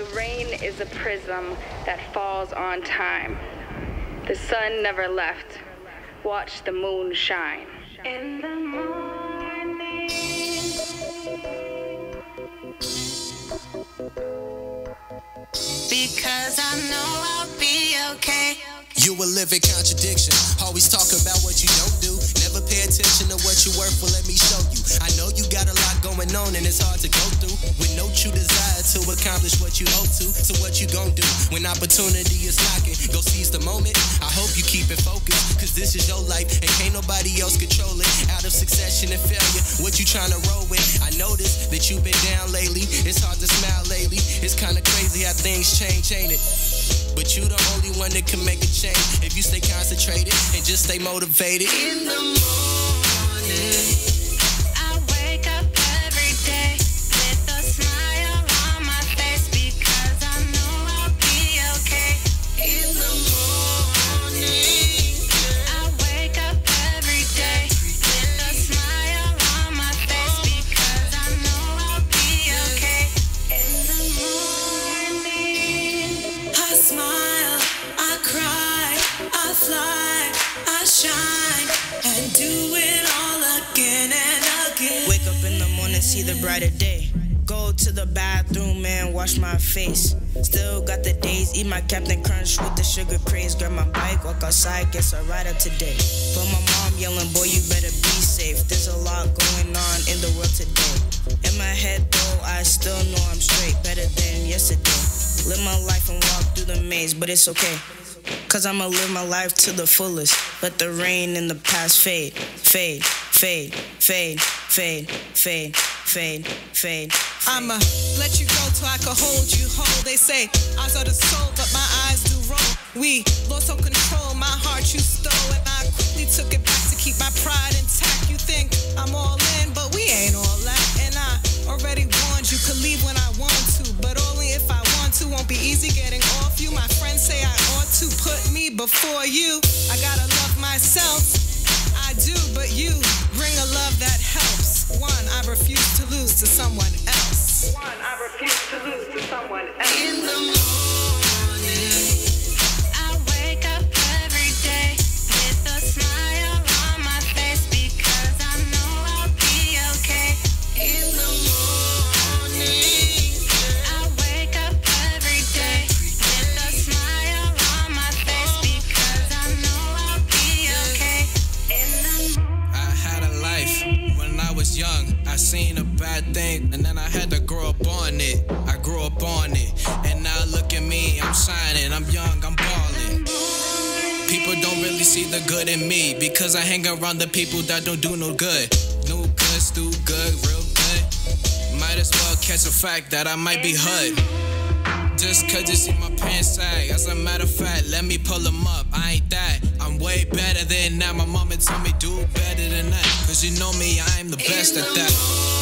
The rain is a prism that falls on time. The sun never left. Watch the moon shine. In the morning. Because I know I'll be okay. You a living contradiction. Always talk about what you don't do. Never pay attention to what you're worth. Well, let me show you. I know you got a lot going on and it's hard to go through. With no true desire to accomplish what you hope to. So what you gon' do when opportunity is knocking? Go seize the moment. I hope you keep it focused. Cause this is your life and can't nobody else control it. Out of succession and failure, what you tryna roll with? I noticed that you've been down lately. It's hard to smile lately. It's kinda crazy how things change, ain't it? But you the only one that can make a change if you stay concentrated and just stay motivated. In the morning, I wake up every day with a smile on my face because I know I'll be okay. In the morning, I wake up every day with a smile on my face because I know I'll be okay. In the morning, I smile, I cry, I fly, I shine, and do it all again and again. Wake up in the morning, see the brighter day. Go to the bathroom and wash my face. Still got the days, eat my Captain Crunch with the sugar craze. Grab my bike, walk outside, guess I ride up today. But my mom yelling, boy, you better be safe. There's a lot going on in the world today. In my head though, I still know I'm straight, better than yesterday. Live my life and walk through the maze, but it's okay. Cause I'ma live my life to the fullest. Let the rain in the past fade, fade, fade, fade, fade, fade, fade, fade. I'ma let you go till I can hold you whole. They say eyes are the soul, but my eyes do roll. We lost all control, my heart you stole, and I quickly took it back to keep my pride intact. You think I'm all in, but we ain't all that. And I already warned you, could leave when I want to, but only if I want to. Won't be easy getting off you. My friends say I ought to put me before you. I gotta love myself, I do, but you bring a love that helps. One, I refuse to lose to someone else. One, I refuse to lose to someone else. In the morning, I wake up every day with a smile on my face because I know I'll be okay. In the morning, I wake up every day with a smile on my face because I know I'll be okay. In the morning. I had a life when I was young. I seen a bad thing and then I had to grow up on it. I grew up on it and now look at me, I'm shining, I'm young, I'm ballin'. People don't really see the good in me because I hang around the people that don't do no good. No good, still good, real good. Might as well catch a fact that I might be hood. Just cause you see my pants sag. As a matter of fact, let me pull them up. I ain't that. I'm way better than that. My mama told me do better than that. Cause you know me, I'm the best at that.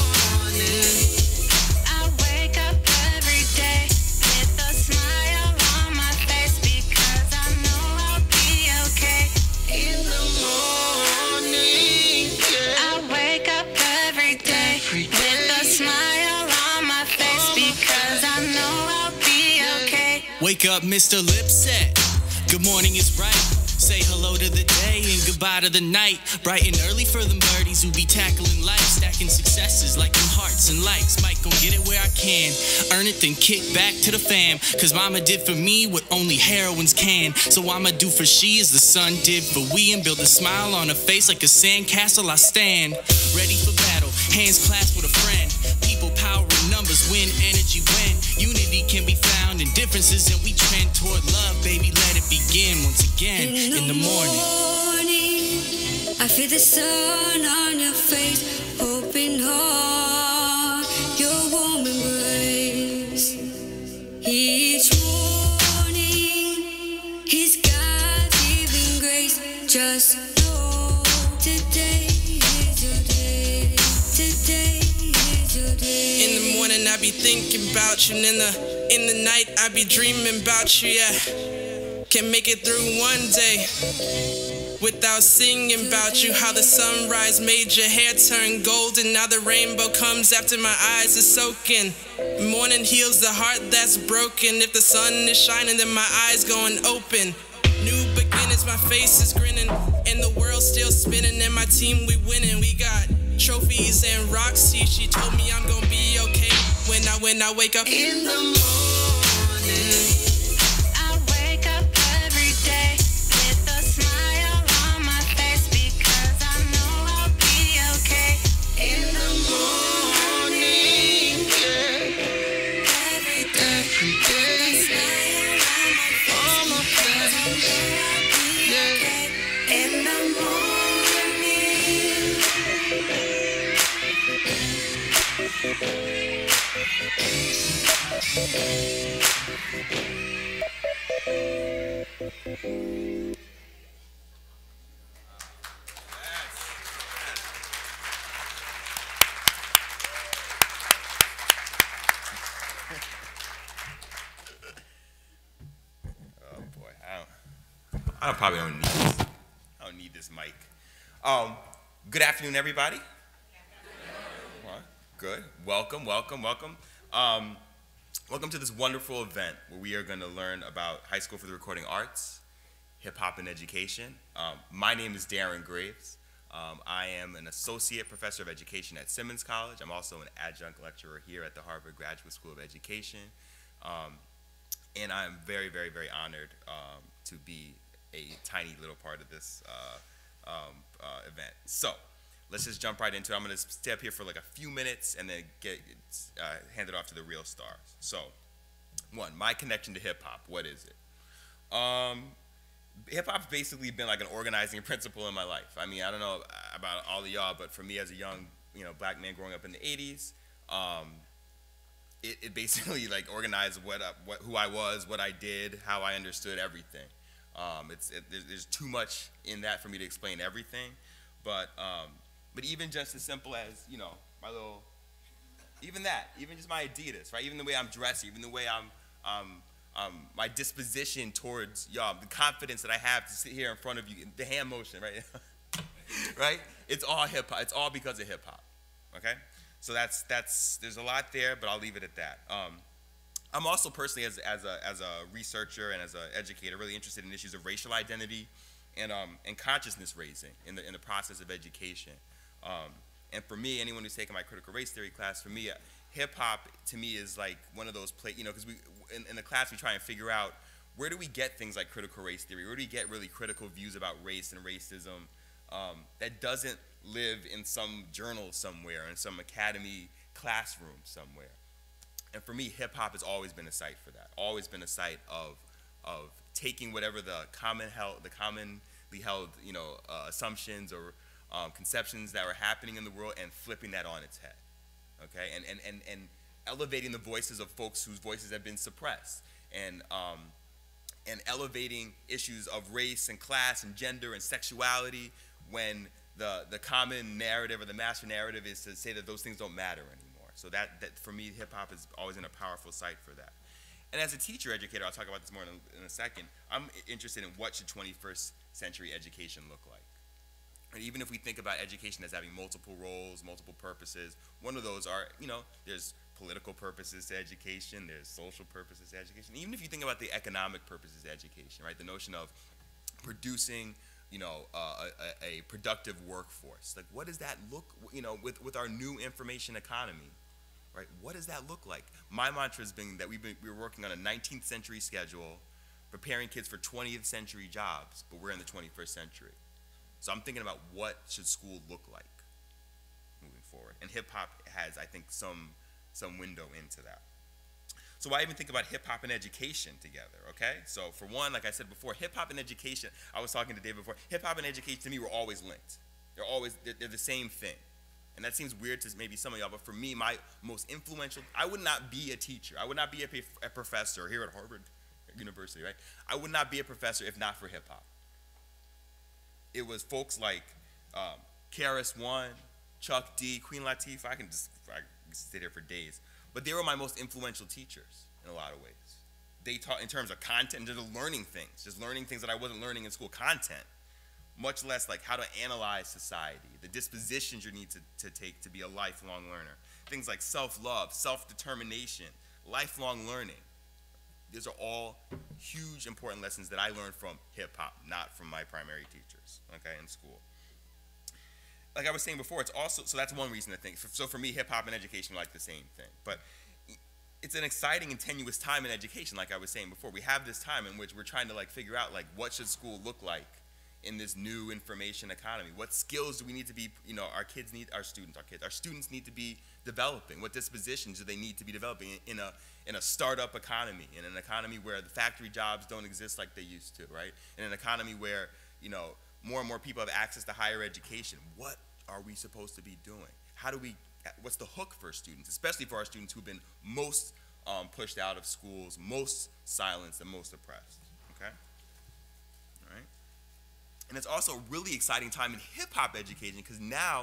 I wake up every day with a smile on my face because I know I'll be okay. In the morning, I wake up every day with a smile on my face because I know I'll be okay. Wake up, Mr. Lipset. Good morning is right. Say hello to the day and goodbye to the night. Bright and early for them birdies who be tackling life. Stacking successes like them hearts and likes. Might gon' get it where I can. Earn it, then kick back to the fam. Cause mama did for me what only heroines can. So I'ma do for she as the sun did for we. And build a smile on her face like a sandcastle I stand. Ready for battle, hands clasped with a friend. People, power, and numbers, win, energy, win. Unity can be found in differences and we trend toward love, baby, let it begin once again in the morning. I feel the sun on your face, open heart, your warm embrace. Each morning, His God-given grace. Just know today is your day. Today is your day. In the morning I be thinking about you, and in the night I be dreaming about you, yeah. Can make it through one day without singing about you. How the sunrise made your hair turn golden. Now the rainbow comes after my eyes are soaking. Morning heals the heart that's broken. If the sun is shining, then my eyes going open. New beginnings, my face is grinning, and the world's still spinning, and my team, we winning. We got trophies and Roxy. She told me I'm gonna be okay when I wake up in the morning. I wake up every day with a smile on my face because I know I'll be okay in the morning. Every day, a smile on my face in the Oh boy, I probably don't need this. I don't need this mic. Good afternoon, everybody. Good. Welcome. Welcome to this wonderful event where we are going to learn about High School for the Recording Arts, hip hop and education. My name is Darren Graves. I am an associate professor of education at Simmons College. I'm also an adjunct lecturer here at the Harvard Graduate School of Education. And I'm very, very, very honored to be a tiny little part of this event. So let's just jump right into it. I'm going to stay up here for like a few minutes and then hand it off to the real stars. So, one, my connection to hip hop. What is it? Hip hop's basically been like an organizing principle in my life. I mean, I don't know about all of y'all, but for me as a young, black man growing up in the '80s, it basically like organized who I was, what I did, how I understood everything. There's too much in that for me to explain everything, but even just as simple as my little, even just my Adidas, right? Even the way I'm dressed, even the way my disposition towards y'all, the confidence that I have to sit here in front of you, the hand motion, right? Right? It's all hip hop. It's all because of hip hop. Okay? So there's a lot there, but I'll leave it at that. I'm also personally, as a researcher and as an educator, really interested in issues of racial identity and consciousness raising in the process of education. And for me, anyone who's taken my critical race theory class, for me, hip hop to me is like one of those because we in the class we try and figure out where do we get things like critical race theory, where do we get really critical views about race and racism that doesn't live in some journal somewhere, in some academy classroom somewhere. And for me, hip hop has always been a site for that. Always been a site of taking whatever the commonly held assumptions or conceptions that were happening in the world and flipping that on its head. Okay, and elevating the voices of folks whose voices have been suppressed, and elevating issues of race and class and gender and sexuality when the common narrative or the master narrative is to say that those things don't matter anymore. So that for me, hip hop is always in a powerful site for that. And as a teacher educator, I'll talk about this more in a second, I'm interested in what should 21st century education look like. And even if we think about education as having multiple roles, multiple purposes, one of those are, there's political purposes to education, there's social purposes to education. Even if you think about the economic purposes to education, right? The notion of producing, a productive workforce. Like, what does that look, with our new information economy, right? What does that look like? My mantra has been that we're working on a 19th century schedule, preparing kids for 20th century jobs, but we're in the 21st century. So I'm thinking about what should school look like moving forward. And hip hop has, I think, some window into that. So I even think about hip hop and education together, okay? So for one, like I said before, hip hop and education, I was talking to Dave before, hip hop and education to me were always linked. They're the same thing. And that seems weird to maybe some of y'all, but for me, my most influential, I would not be a teacher. I would not be a professor here at Harvard University, right? I would not be a professor if not for hip hop. It was folks like KRS-One, Chuck D, Queen Latifah. I can sit here for days. But they were my most influential teachers in a lot of ways. they taught in terms of content, just learning things that I wasn't learning in school, content, much less like how to analyze society, the dispositions you need to take to be a lifelong learner. Things like self-love, self-determination, lifelong learning. These are all huge, important lessons that I learned from hip-hop, not from my primary teachers, okay, in school. Like I was saying before, it's also, so that's one reason to think. So for me, hip-hop and education are like the same thing. But it's an exciting and tenuous time in education, like I was saying before. We have this time in which we're trying to like figure out like what should school look like in this new information economy? What skills do we need to be, our students need to be developing? What dispositions do they need to be developing in a startup economy, in an economy where the factory jobs don't exist like they used to, right? In an economy where, more and more people have access to higher education. What are we supposed to be doing? What's the hook for students, especially for our students who've been most pushed out of schools, most silenced, and most oppressed, okay? All right? And it's also a really exciting time in hip-hop education because now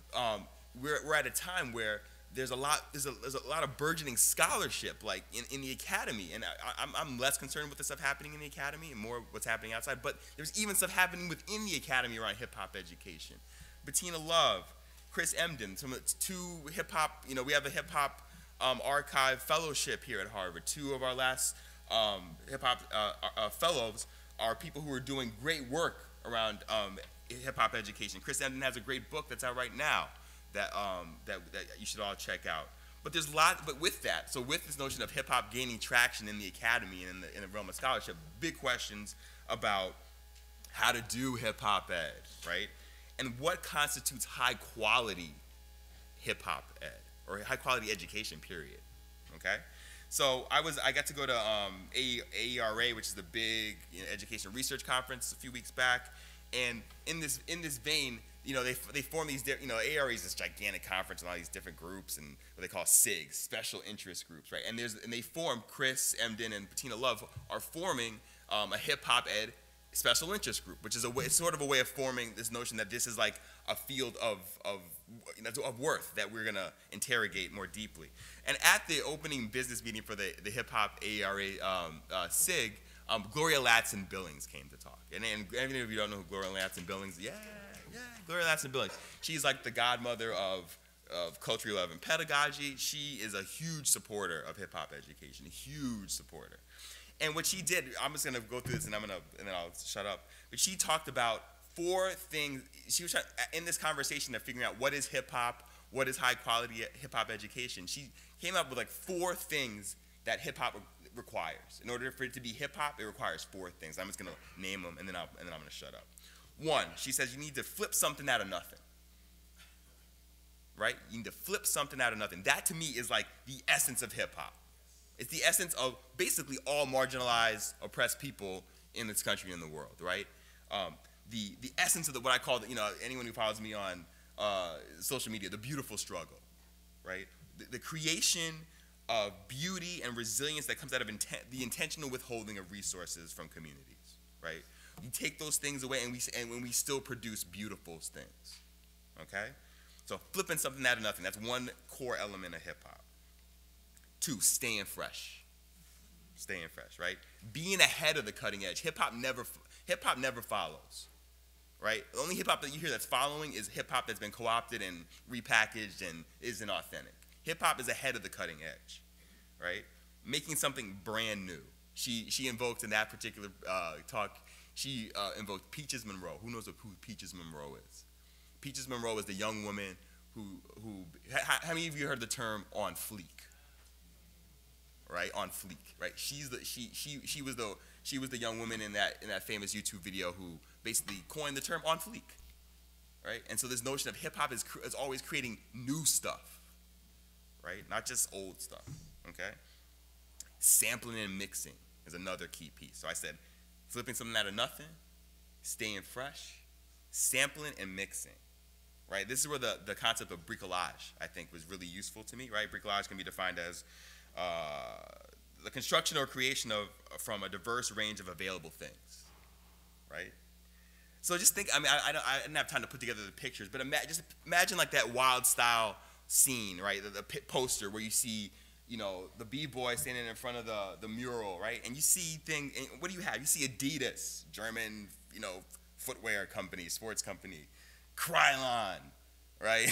we're at a time where there's a lot of burgeoning scholarship like in the academy, and I'm less concerned with the stuff happening in the academy and more what's happening outside, but there's even stuff happening within the academy around hip-hop education. Bettina Love, Chris Emden, two hip-hop, we have a hip-hop archive fellowship here at Harvard. Two of our last hip-hop fellows are people who are doing great work around hip-hop education. Chris Emden has a great book that's out right now that you should all check out. But there's but with that, so with this notion of hip-hop gaining traction in the academy and in the realm of scholarship, big questions about how to do hip-hop ed, right? And what constitutes high-quality hip-hop ed, or high-quality education, period, okay? So I got to go to AERA, which is the big education research conference a few weeks back, and in this vein, they form these, AERA is this gigantic conference and all these different groups and what they call SIGs, special interest groups, right? And they form, Chris Emden and Bettina Love are forming a hip-hop ed special interest group, which is it's sort of a way of forming this notion that this is like a field of worth that we're gonna interrogate more deeply. And at the opening business meeting for the hip hop AERA SIG, Gloria Ladson Billings came to talk. And any of you don't know who Gloria Ladson Billings is? Yeah, Gloria Ladson Billings. She's like the godmother of culture, love, and pedagogy. She is a huge supporter of hip hop education, a huge supporter. And what she did, I'm just gonna go through this and then I'll shut up. But she talked about 4 things. She was in this conversation of figuring out what is hip hop, what is high quality hip hop education. She came up with like 4 things that hip hop requires. In order for it to be hip hop, it requires 4 things. I'm just gonna name them and then I'm gonna shut up. 1, she says you need to flip something out of nothing. Right? You need to flip something out of nothing. That to me is like the essence of hip hop. It's the essence of basically all marginalized, oppressed people in this country and in the world, right? The essence of what I call, anyone who follows me on social media, the beautiful struggle, right? The creation of beauty and resilience that comes out of the intentional withholding of resources from communities, right? You take those things away and when we still produce beautiful things, okay? So flipping something out of nothing, that's one core element of hip hop. 2, staying fresh, right? Being ahead of the cutting edge. Hip hop never follows, right? The only hip hop that you hear that's following is hip hop that's been co-opted and repackaged and isn't authentic. Hip hop is ahead of the cutting edge, right? Making something brand new. She invoked in that particular talk. She invoked Peaches Monroe. Who knows who Peaches Monroe is? Peaches Monroe is the young woman who how many of you heard the term on fleek? Right, on fleek, right? She was the young woman in that famous YouTube video who basically coined the term on fleek, right? And so this notion of hip hop is always creating new stuff, right? Not just old stuff, okay? Sampling and mixing is another key piece. So I said, flipping something out of nothing, staying fresh, sampling and mixing, right? This is where the concept of bricolage, I think, was really useful to me, right? Bricolage can be defined as the construction or creation from a diverse range of available things, right? So just think, I didn't have time to put together the pictures, but just imagine like that Wild Style scene, right? The poster where you see the b-boy standing in front of the mural, right? And you see things. And what do you have? You see Adidas, German, footwear company, sports company, Krylon, right?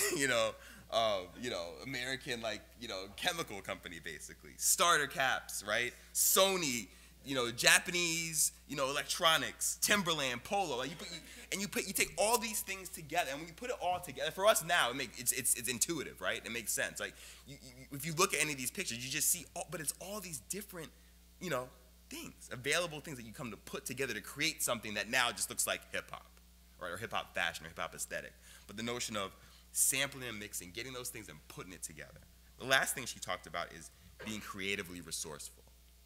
American chemical company basically. Starter caps, right? Sony, Japanese, electronics, Timberland, Polo. Like you take all these things together, and when you put it all together, for us now, it's intuitive, right? It makes sense. Like if you look at any of these pictures, you just see but it's all these different, things, available things that you come to put together to create something that now just looks like hip hop, right? Or hip hop fashion or hip hop aesthetic. But the notion of sampling and mixing, getting those things and putting it together. The last thing she talked about is being creatively resourceful.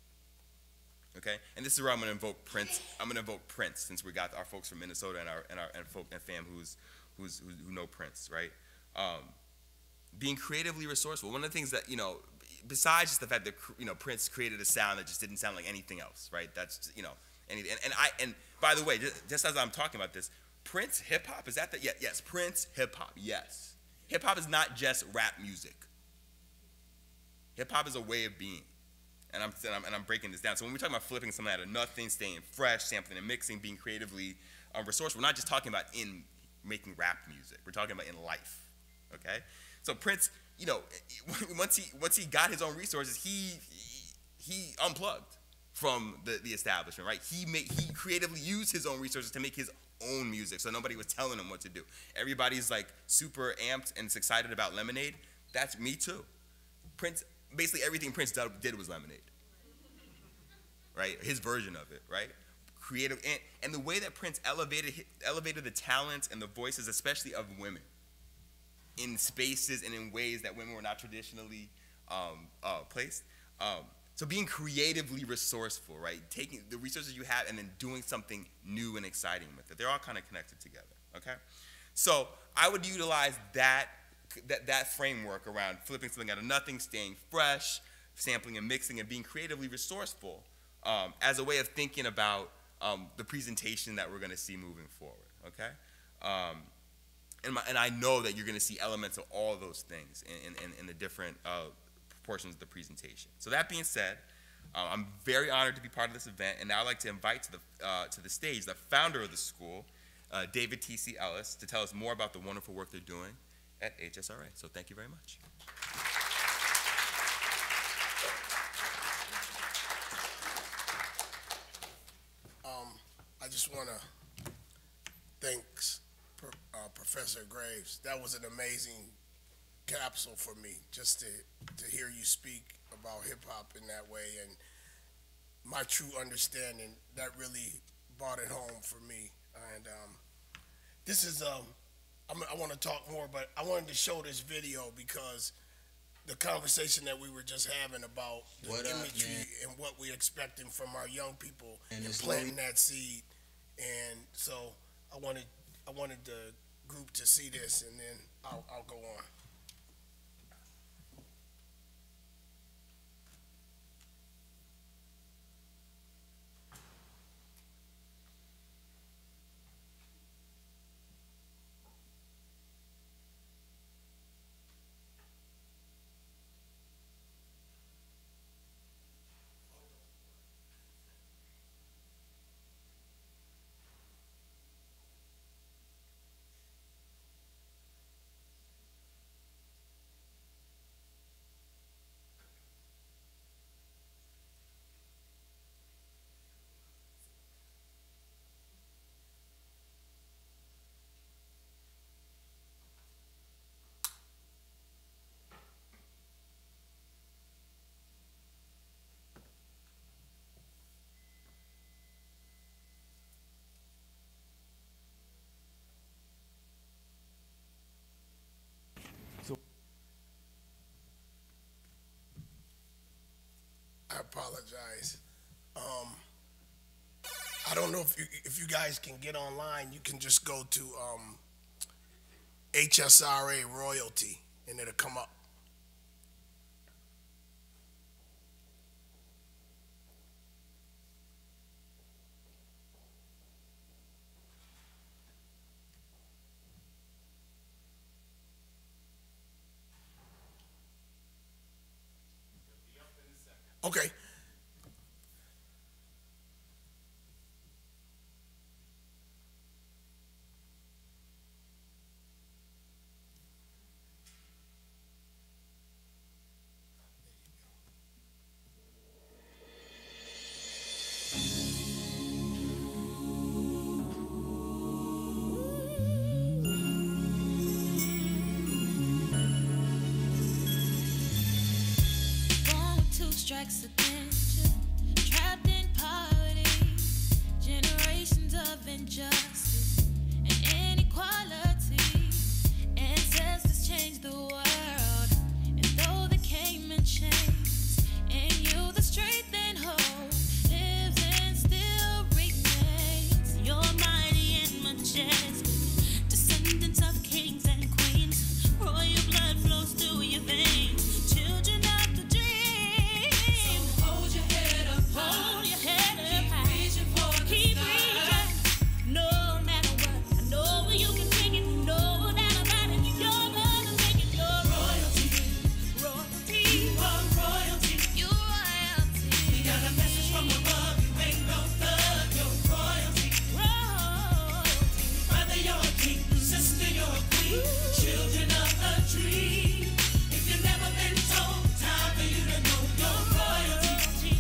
Okay, and this is where I'm going to invoke Prince. I'm going to invoke Prince, since we got our folks from Minnesota and folk and fam who know Prince, right? Being creatively resourceful. One of the things that besides just the fact that Prince created a sound that just didn't sound like anything else, right? That's anything. And by the way, just as I'm talking about this, Prince hip hop, is that the yes? Prince hip hop, yes. Hip hop is not just rap music. Hip hop is a way of being. And I'm breaking this down. So when we're talking about flipping something out of nothing, staying fresh, sampling and mixing, being creatively resourceful, we're not just talking about in making rap music. We're talking about in life. Okay? So Prince, once he got his own resources, he unplugged from the establishment, right? He creatively used his own resources to make his own music, so nobody was telling him what to do. Everybody's like super amped and excited about Lemonade. That's me too. Prince. Basically everything Prince did was Lemonade, right? His version of it, right? Creative, and the way that Prince elevated the talents and the voices, especially of women, in spaces and in ways that women were not traditionally placed. So being creatively resourceful, right? Taking the resources you have and then doing something new and exciting with it. They're all kind of connected together, okay? So I would utilize that framework around flipping something out of nothing, staying fresh, sampling and mixing, and being creatively resourceful as a way of thinking about the presentation that we're going to see moving forward, okay? And I know that you're going to see elements of all those things in the different portions of the presentation. So that being said, I'm very honored to be part of this event, and now I'd like to invite to the stage the founder of the school, David T.C. Ellis, to tell us more about the wonderful work they're doing at HSRA. So thank you very much. I just want to thank Professor Graves. That was an amazing capsule for me, just to hear you speak about hip hop in that way, and my true understanding. That really brought it home for me. And this is I want to talk more, but I wanted to show this video because the conversation that we were just having about the imagery and what we're expecting from our young people and planting that seed. And so I wanted the group to see this, and then I'll go on. I apologize. I don't know if you guys can get online. You can just go to HSRA royalty, and it'll come up. Okay. Born with two strikes against you, trapped in poverty, generations of injustice and inequality. Ancestors changed the world, and though they came in chains, in you the strength and hope lives and still remains. You're mighty and majestic, descendants of kings and queens. Royal blood flows through your veins, children of the dream. So hold your head up high. Hold your head up high. Keep reaching for the Keep sky. Reaching. No matter what, I know you can take it. No doubt about it. You're gonna make it. You're royalty. Royalty. You are royalty. You're royalty. We got a message from above. You ain't no thug. You're royalty. Royalty. Brother, you're a king. Sister, you're a queen. Children of a dream. If you've never been told, time for you to know you're royalty.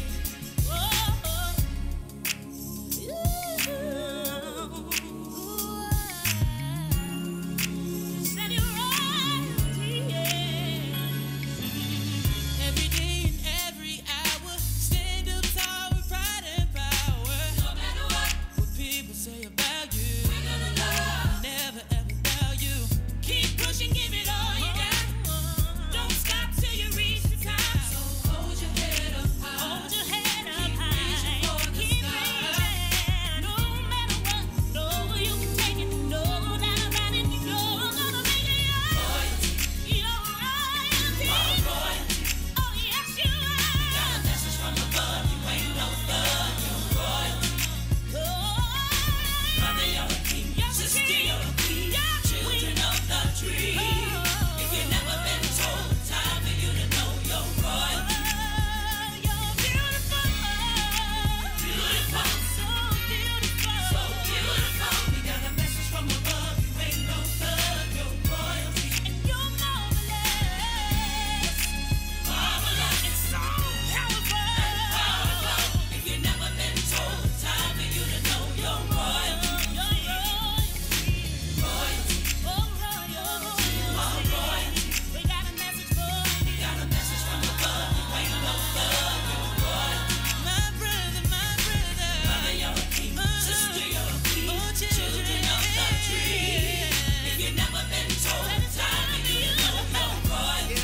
Said you're royalty, yeah. Every day and every hour, stand up tall with pride and power. No matter what people say about you, we're gonna love. Never ever doubt you. Keep pushing, give it all you got. Don't stop till you reach the top. So hold your head up high. Hold your head up high. Keep reaching. No matter what, know you can take it. No doubt about it. You're gonna make it. You're royalty. Oh yes you are. Got a message from above. You ain't no thug. You're royalty. Brother, you're a king. Sister, you're a queen. Children of the dream. If you've never been told, time for you to know you're royalty. You're beautiful. Beautiful. So beautiful. So beautiful. We got a message from above. You ain't no thug. You're royalty. And you're marvelous. Marvelous. And so powerful. And powerful. If you've never been told, time for you to know you're royalty. You're royalty. Royalty. Oh, royalty. You are royalty. We got a message for you. We got a message from above. You ain't no thug. You're royalty. My brother, my brother. Brother, you're a king. Sister, you're a queen. Children of the dream. If you've never been told, time for you to know you're royalty.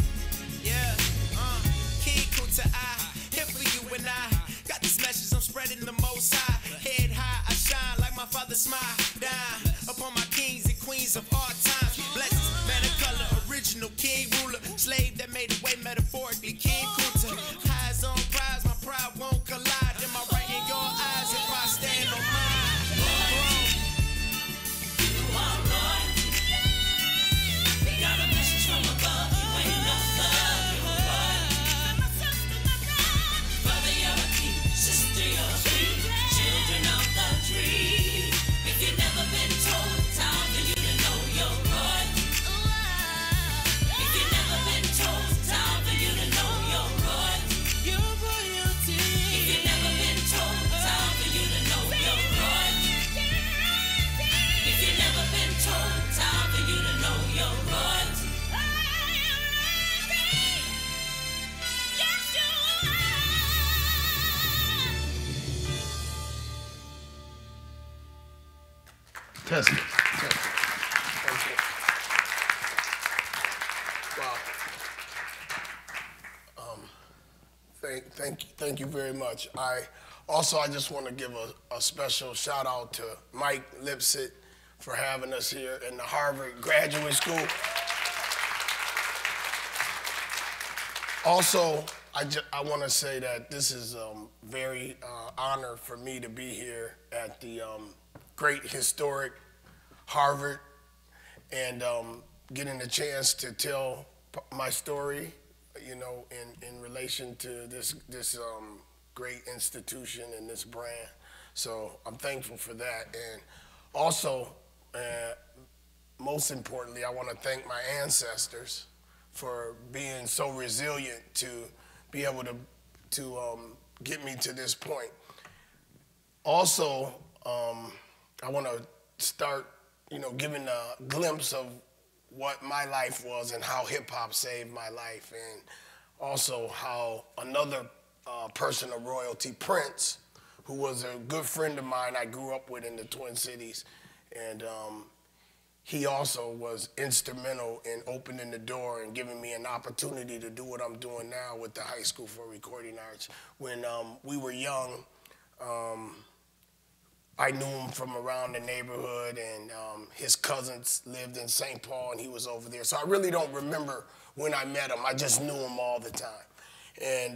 King Kuta, here for you and I. Got this message, I'm spreading the most high. Head high, I shine like my father smile. Down upon my kings and queens of all times. Blessings, man of color, original king ruler. Slave that made a way metaphorically. King Kuta, eyes on prize, my pride won't collide. Am I right in your eyes if I stand on mine? You are royalty. We got a message from above. You ain't no thug. You're royalty. My sister, my brother, you're a king. Sister, you're a queen. Children of the dream. If you've never been told, time for you to know you're royalty. If you've never been told, time for you to know you're royalty. You're royalty. If you've never been told, time for you to know you're royalty. If you've never been told, time for you to know you're royalty. Yes, you are. Test it. Wow. Thank you very much. I just want to give a special shout out to Mike Lipset for having us here in the Harvard Graduate School. Also, I want to say that this is very honor for me to be here at the great historic Harvard and getting a chance to tell my story, you know, in relation to this great institution and this brand. So I'm thankful for that. And also, most importantly, I want to thank my ancestors for being so resilient to be able to get me to this point. Also, I want to start, you know, giving a glimpse of what my life was and how hip hop saved my life, and also how another person of royalty, Prince, who was a good friend of mine I grew up with in the Twin Cities, and he also was instrumental in opening the door and giving me an opportunity to do what I'm doing now with the High School for Recording Arts. When we were young, I knew him from around the neighborhood, and his cousins lived in St. Paul, and he was over there. So I really don't remember when I met him. I just knew him all the time. And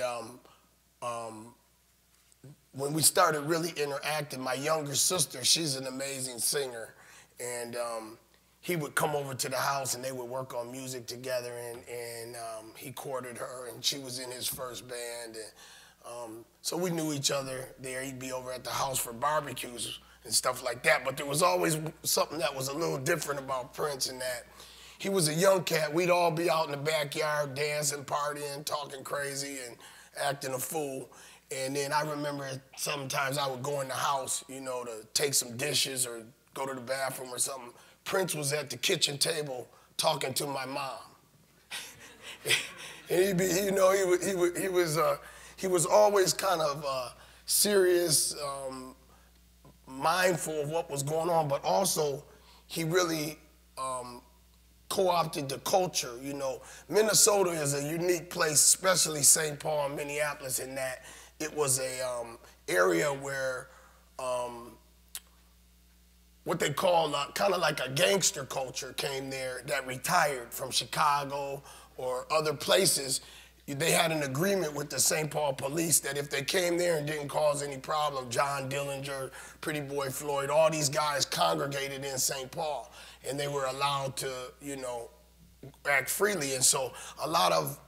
when we started really interacting, my younger sister, she's an amazing singer, and he would come over to the house and they would work on music together, and he courted her, and she was in his first band. And so we knew each other there. He'd be over at the house for barbecues and stuff like that. But there was always something that was a little different about Prince, in that he was a young cat. We'd all be out in the backyard dancing, partying, talking crazy, and acting a fool. And then I remember sometimes I would go in the house, you know, to take some dishes or go to the bathroom or something. Prince was at the kitchen table talking to my mom. And he'd be, you know, he was always kind of serious, mindful of what was going on, but also he really co-opted the culture. You know, Minnesota is a unique place, especially St. Paul and Minneapolis, in that it was a area where what they call kind of like a gangster culture came there that retired from Chicago or other places. They had an agreement with the St. Paul police that if they came there and didn't cause any problem, John Dillinger, Pretty Boy Floyd, all these guys congregated in St. Paul, and they were allowed to, you know, act freely. And so a lot of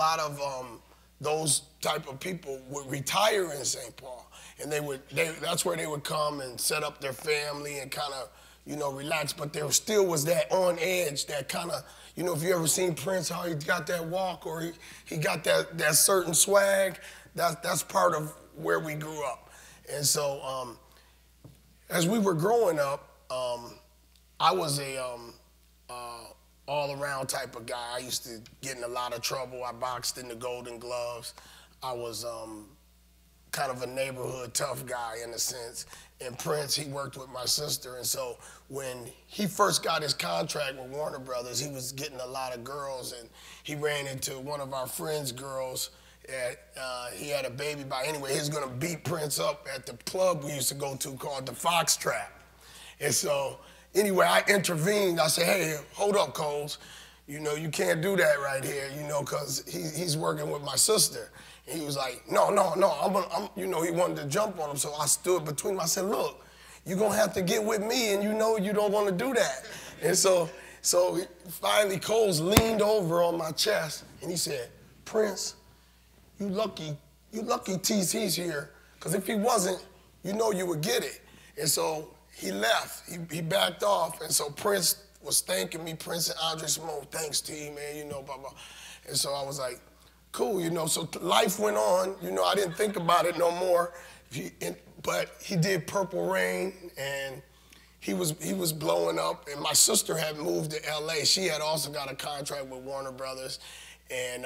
those type of people would retire in St. Paul, and that's where they would come and set up their family and kind of, you know, relax. But there still was that on edge, that kind of, you know, if you ever seen Prince, how he got that walk, or he got that certain swag, that's part of where we grew up. And so as we were growing up, I was a all-around type of guy. I used to get in a lot of trouble. I boxed in the Golden Gloves. I was kind of a neighborhood tough guy in a sense. And Prince, he worked with my sister, and so when he first got his contract with Warner Brothers, he was getting a lot of girls, and he ran into one of our friends' girls. He had a baby by, anyway, he was gonna beat Prince up at the club we used to go to called the Fox Trap. And so, anyway, I intervened. I said, hey, hold up, Coles. You know, you can't do that right here, you know, because he's working with my sister. And he was like, no, you know, he wanted to jump on him, so I stood between them. I said, look, you're going to have to get with me, and you know you don't want to do that. And so finally Coles leaned over on my chest, and he said, Prince, you lucky TC's here, because if he wasn't, you know you would get it. And so he left. He backed off, and so Prince was thanking me, Prince and Andre Simone, thanks T, man, you know, blah, blah. And so I was like, cool, you know, so life went on. You know, I didn't think about it no more. But he did Purple Rain, and he was blowing up. And my sister had moved to LA. She had also got a contract with Warner Brothers. And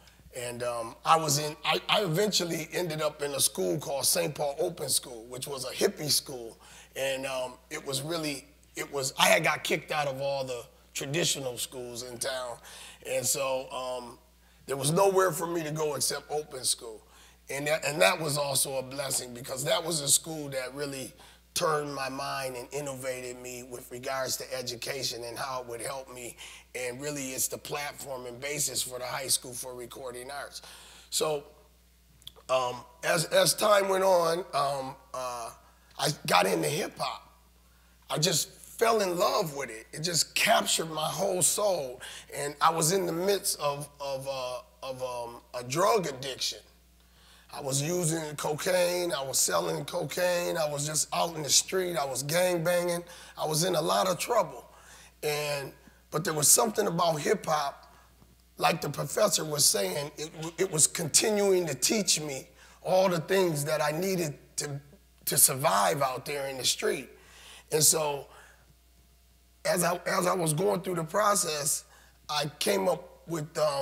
I eventually ended up in a school called St. Paul Open School, which was a hippie school. And I had got kicked out of all the traditional schools in town. And so there was nowhere for me to go except Open School. And that was also a blessing, because that was a school that really turned my mind and innovated me with regards to education and how it would help me. And really it's the platform and basis for the High School for Recording Arts. So as time went on, I got into hip hop. I just fell in love with it. It just captured my whole soul. And I was in the midst of a drug addiction. I was using cocaine, I was selling cocaine, I was just out in the street, I was gang banging, I was in a lot of trouble. But there was something about hip hop, like the professor was saying, it was continuing to teach me all the things that I needed to survive out there in the street. And so, as I was going through the process, I came up with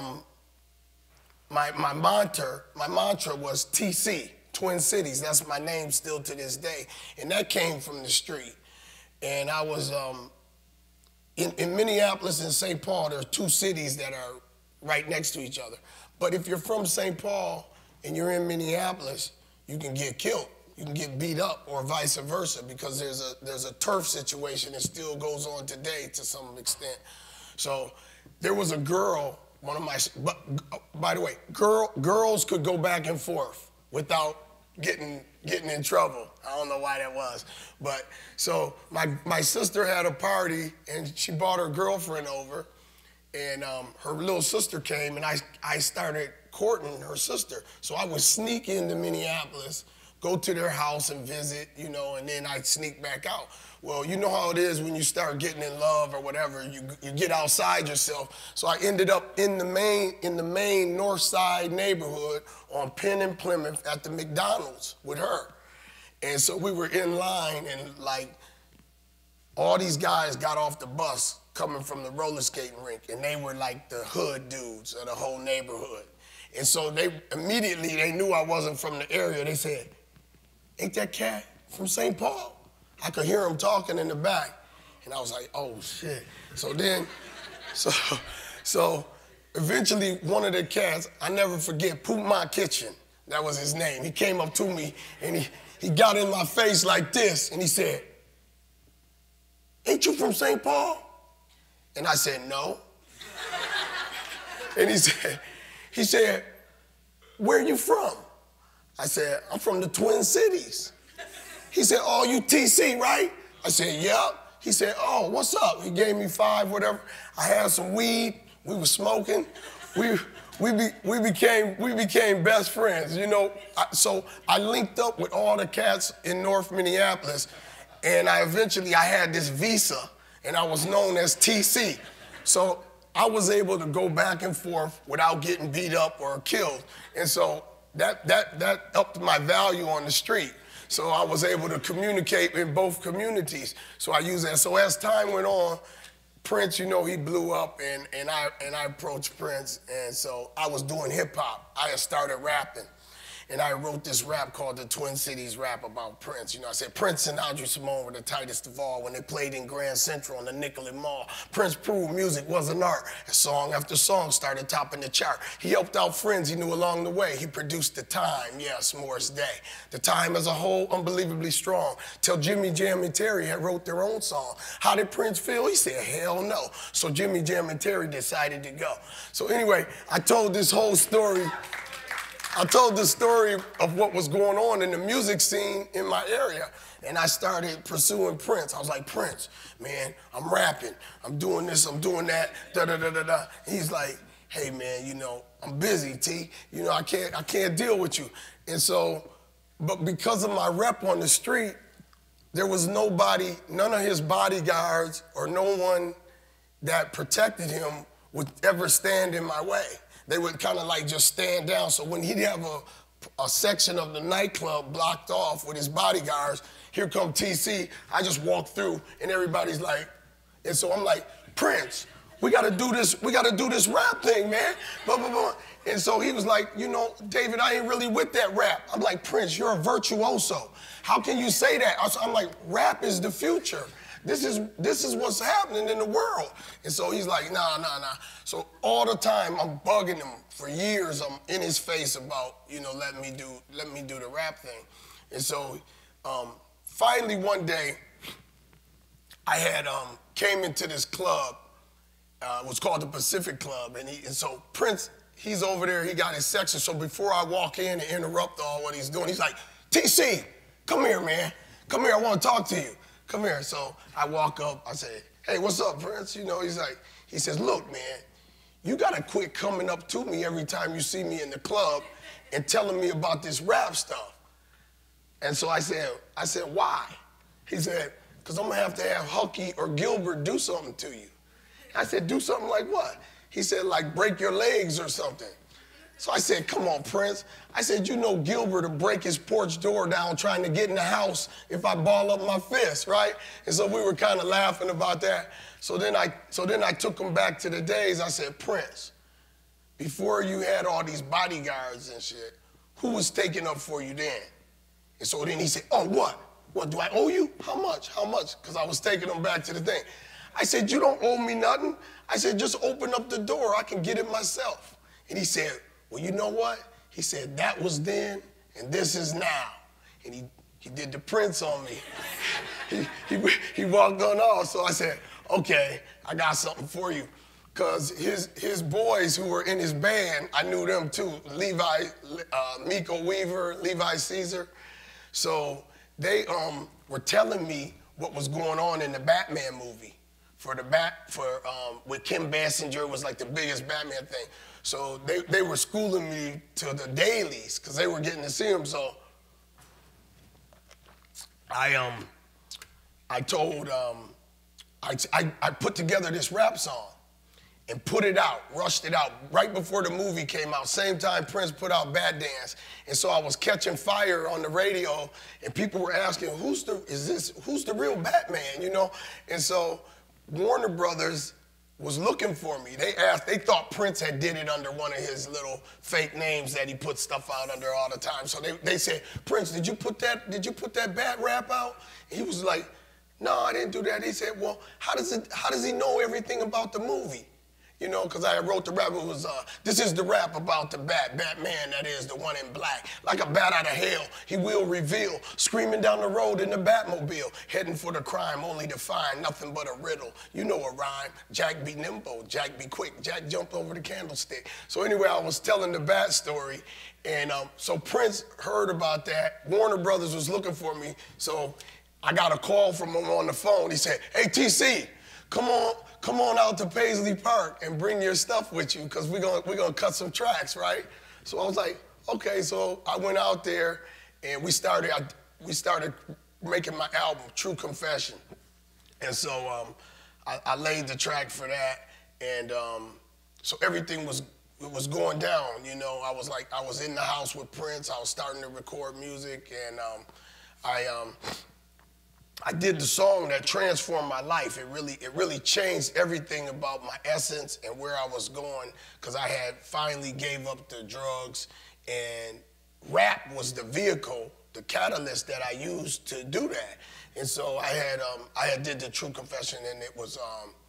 my mantra was TC, Twin Cities. That's my name still to this day. And that came from the street. And I was, in Minneapolis and St. Paul, there are two cities that are right next to each other. But if you're from St. Paul and you're in Minneapolis, you can get killed. You can get beat up, or vice versa, because there's a turf situation that still goes on today to some extent. So there was a girl, one of my, by the way, girls could go back and forth without getting in trouble. I don't know why that was. But so my sister had a party and she brought her girlfriend over, and her little sister came, and I started courting her sister. So I would sneak into Minneapolis, go to their house and visit, you know, and then I'd sneak back out. Well, you know how it is when you start getting in love or whatever, you get outside yourself. So I ended up in the main North Side neighborhood on Penn and Plymouth at the McDonald's with her. And so we were in line, and like all these guys got off the bus coming from the roller skating rink, and they were like the hood dudes of the whole neighborhood. And so they knew I wasn't from the area. They said, "Ain't that cat from St. Paul?" I could hear him talking in the back. And I was like, oh shit. So then, so eventually one of the cats, I never forget, Poop My Kitchen, that was his name. He came up to me and he got in my face like this, and he said, "Ain't you from St. Paul?" And I said, "No." And he said, "Where you from?" I said, "I'm from the Twin Cities." He said, "Oh, you TC, right?" I said, "Yep." He said, "Oh, what's up?" He gave me 5, whatever. I had some weed. We were smoking. We became best friends, you know. So I linked up with all the cats in North Minneapolis, and I had this visa, and I was known as TC. So I was able to go back and forth without getting beat up or killed. And so that upped my value on the street. So I was able to communicate in both communities. So I use that. So as time went on, Prince, you know, he blew up, and I approached Prince, and so I was doing hip hop. I had started rapping, and I wrote this rap called the Twin Cities Rap about Prince. You know, I said, Prince and Audrey Simone were the tightest of all when they played in Grand Central on the Nicollet Mall. Prince proved music was an art, and song after song started topping the chart. He helped out friends he knew along the way. He produced The Time, yes, Morris Day. The Time as a whole, unbelievably strong. Till Jimmy Jam and Terry had wrote their own song. How did Prince feel? He said, hell no. So Jimmy Jam and Terry decided to go. So anyway, I told this whole story. I told the story of what was going on in the music scene in my area, and I started pursuing Prince. I was like, Prince, man, I'm rapping, I'm doing this, I'm doing that, da-da-da-da-da. He's like, hey, man, you know, I'm busy, T. You know, I can't deal with you. And so, but because of my rep on the street, there was nobody, none of his bodyguards or no one that protected him would ever stand in my way. They would kind of like just stand down. So when he'd have a section of the nightclub blocked off with his bodyguards, here come TC, I just walk through and everybody's like, and so I'm like, Prince, we gotta do this rap thing, man. Blah, blah, blah. And so he was like, you know, David, I ain't really with that rap. I'm like, Prince, you're a virtuoso. How can you say that? I'm like, rap is the future. This is what's happening in the world. And so he's like, nah. So all the time I'm bugging him for years. I'm in his face about, you know, let me do the rap thing. And so finally one day I had came into this club. It was called the Pacific Club. And so Prince, he's over there, he got his section. So before I walk in and interrupt all what he's doing, he's like, TC, come here, man. Come here, I want to talk to you. Come here. So I walk up, I say, hey, what's up, Prince? You know, he says, look, man, you gotta quit coming up to me every time you see me in the club and telling me about this rap stuff. And so I said, why? He said, because I'm gonna have to have Hucky or Gilbert do something to you. I said, do something like what? He said, like break your legs or something. So I said, come on, Prince. I said, you know Gilbert will break his porch door down trying to get in the house if I ball up my fist, right? And so we were kind of laughing about that. So then I took him back to the days. I said, Prince, before you had all these bodyguards and shit, who was taking up for you then? And so then he said, oh, what? What, do I owe you? How much? How much? Because I was taking him back to the thing. I said, you don't owe me nothing. I said, just open up the door. I can get it myself. And he said, well, you know what? He said, that was then, and this is now. And he did the Prince on me. he walked on off. So I said, okay, I got something for you. Because his boys who were in his band, I knew them too. Levi, Miko Weaver, Levi Caesar. So they were telling me what was going on in the Batman movie. With Kim Basinger, it was like the biggest Batman thing. So they were schooling me to the dailies because they were getting to see him. So I put together this rap song and put it out, rushed it out right before the movie came out. Same time Prince put out Bad Dance. And so I was catching fire on the radio and people were asking, who's the real Batman, you know? And so Warner Brothers was looking for me. They thought Prince had did it under one of his little fake names that he put stuff out under all the time. So they said, Prince, did you put that bad rap out? And he was like, no, I didn't do that. He said, well, how does he know everything about the movie? You know, because I wrote the rap, it was, this is the rap about the Batman, that is, the one in black. Like a bat out of hell, he will reveal, screaming down the road in the Batmobile, heading for the crime, only to find nothing but a riddle. You know a rhyme, Jack be nimble, Jack be quick, Jack jumped over the candlestick. So anyway, I was telling the Bat story, and so Prince heard about that. Warner Brothers was looking for me, so I got a call from him on the phone. He said, hey, TC, come on out to Paisley Park and bring your stuff with you because we're gonna cut some tracks, right? So I was like, okay. So I went out there and we started making my album, True Confession. And so I laid the track for that, and so everything was going down, you know. I was in the house with Prince. I was starting to record music, and I did the song that transformed my life. It really changed everything about my essence and where I was going, because I had finally gave up the drugs, and rap was the vehicle, the catalyst that I used to do that. And so I had did the True Confession, and it was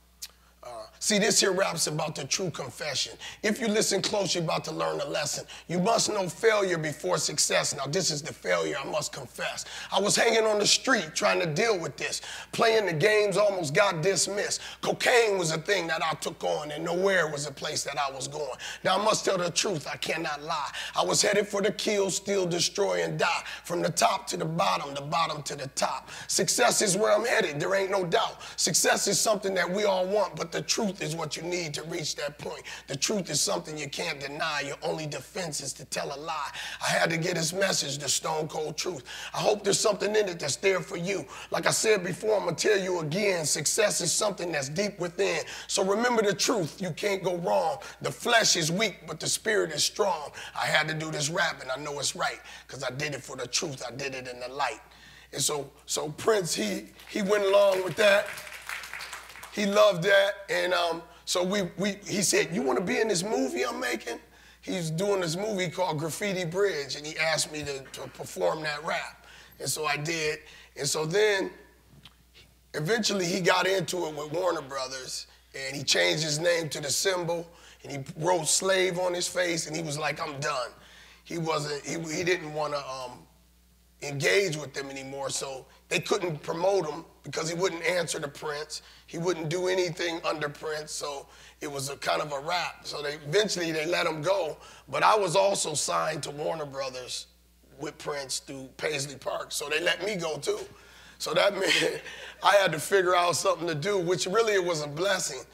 see, this here rap's about the true confession. If you listen close, you're about to learn a lesson. You must know failure before success. Now, this is the failure I must confess. I was hanging on the street trying to deal with this. Playing the games, almost got dismissed. Cocaine was a thing that I took on, and nowhere was a place that I was going. Now, I must tell the truth, I cannot lie. I was headed for the kill, steal, destroy, and die. From the top to the bottom to the top. Success is where I'm headed, there ain't no doubt. Success is something that we all want, but the truth is what you need to reach that point. The truth is something you can't deny. Your only defense is to tell a lie. I had to get his message, the stone cold truth. I hope there's something in it that's there for you. Like I said before, I'm gonna tell you again, success is something that's deep within. So remember the truth, you can't go wrong. The flesh is weak, but the spirit is strong. I had to do this rap, and I know it's right, because I did it for the truth. I did it in the light. And so Prince, he went along with that. He loved that, and so he said, you want to be in this movie I'm making? He's doing this movie called Graffiti Bridge, and he asked me to perform that rap. And so I did, and so then eventually he got into it with Warner Brothers, and he changed his name to The Symbol, and he wrote slave on his face, and he was like, I'm done. He didn't want to engage with them anymore, so they couldn't promote him because he wouldn't answer to Prince. He wouldn't do anything under Prince, so it was a kind of a rap. So eventually they let him go, but I was also signed to Warner Brothers with Prince through Paisley Park, so they let me go too. So that meant I had to figure out something to do, which really it was a blessing,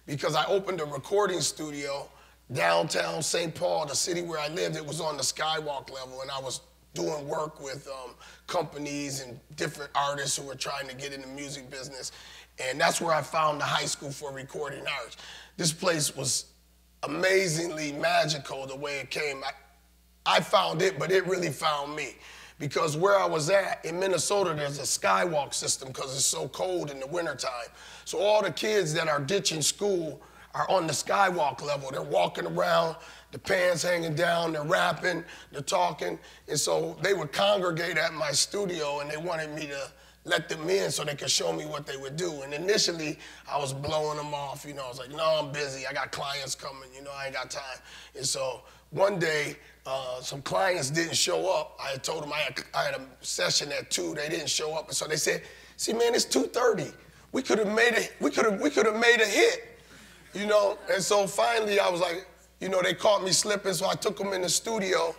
because I opened a recording studio downtown St. Paul, the city where I lived. It was on the skywalk level, and I was doing work with companies and different artists who were trying to get in the music business. And that's where I found the high school for recording arts. This place was amazingly magical the way it came. I found it, but it really found me. Because where I was at, in Minnesota, there's a skywalk system because it's so cold in the wintertime. So all the kids that are ditching school are on the skywalk level. They're walking around, the pants hanging down, they're rapping, they're talking. And so they would congregate at my studio, and they wanted me to let them in so they could show me what they would do. And initially, I was blowing them off. You know, I was like, no, I'm busy. I got clients coming. You know, I ain't got time. And so one day, some clients didn't show up. I had told them I had a session at 2. They didn't show up. And so they said, see, man, it's 2:30. We could have made a hit, you know? And so finally, I was like, you know, they caught me slipping, so I took them in the studio,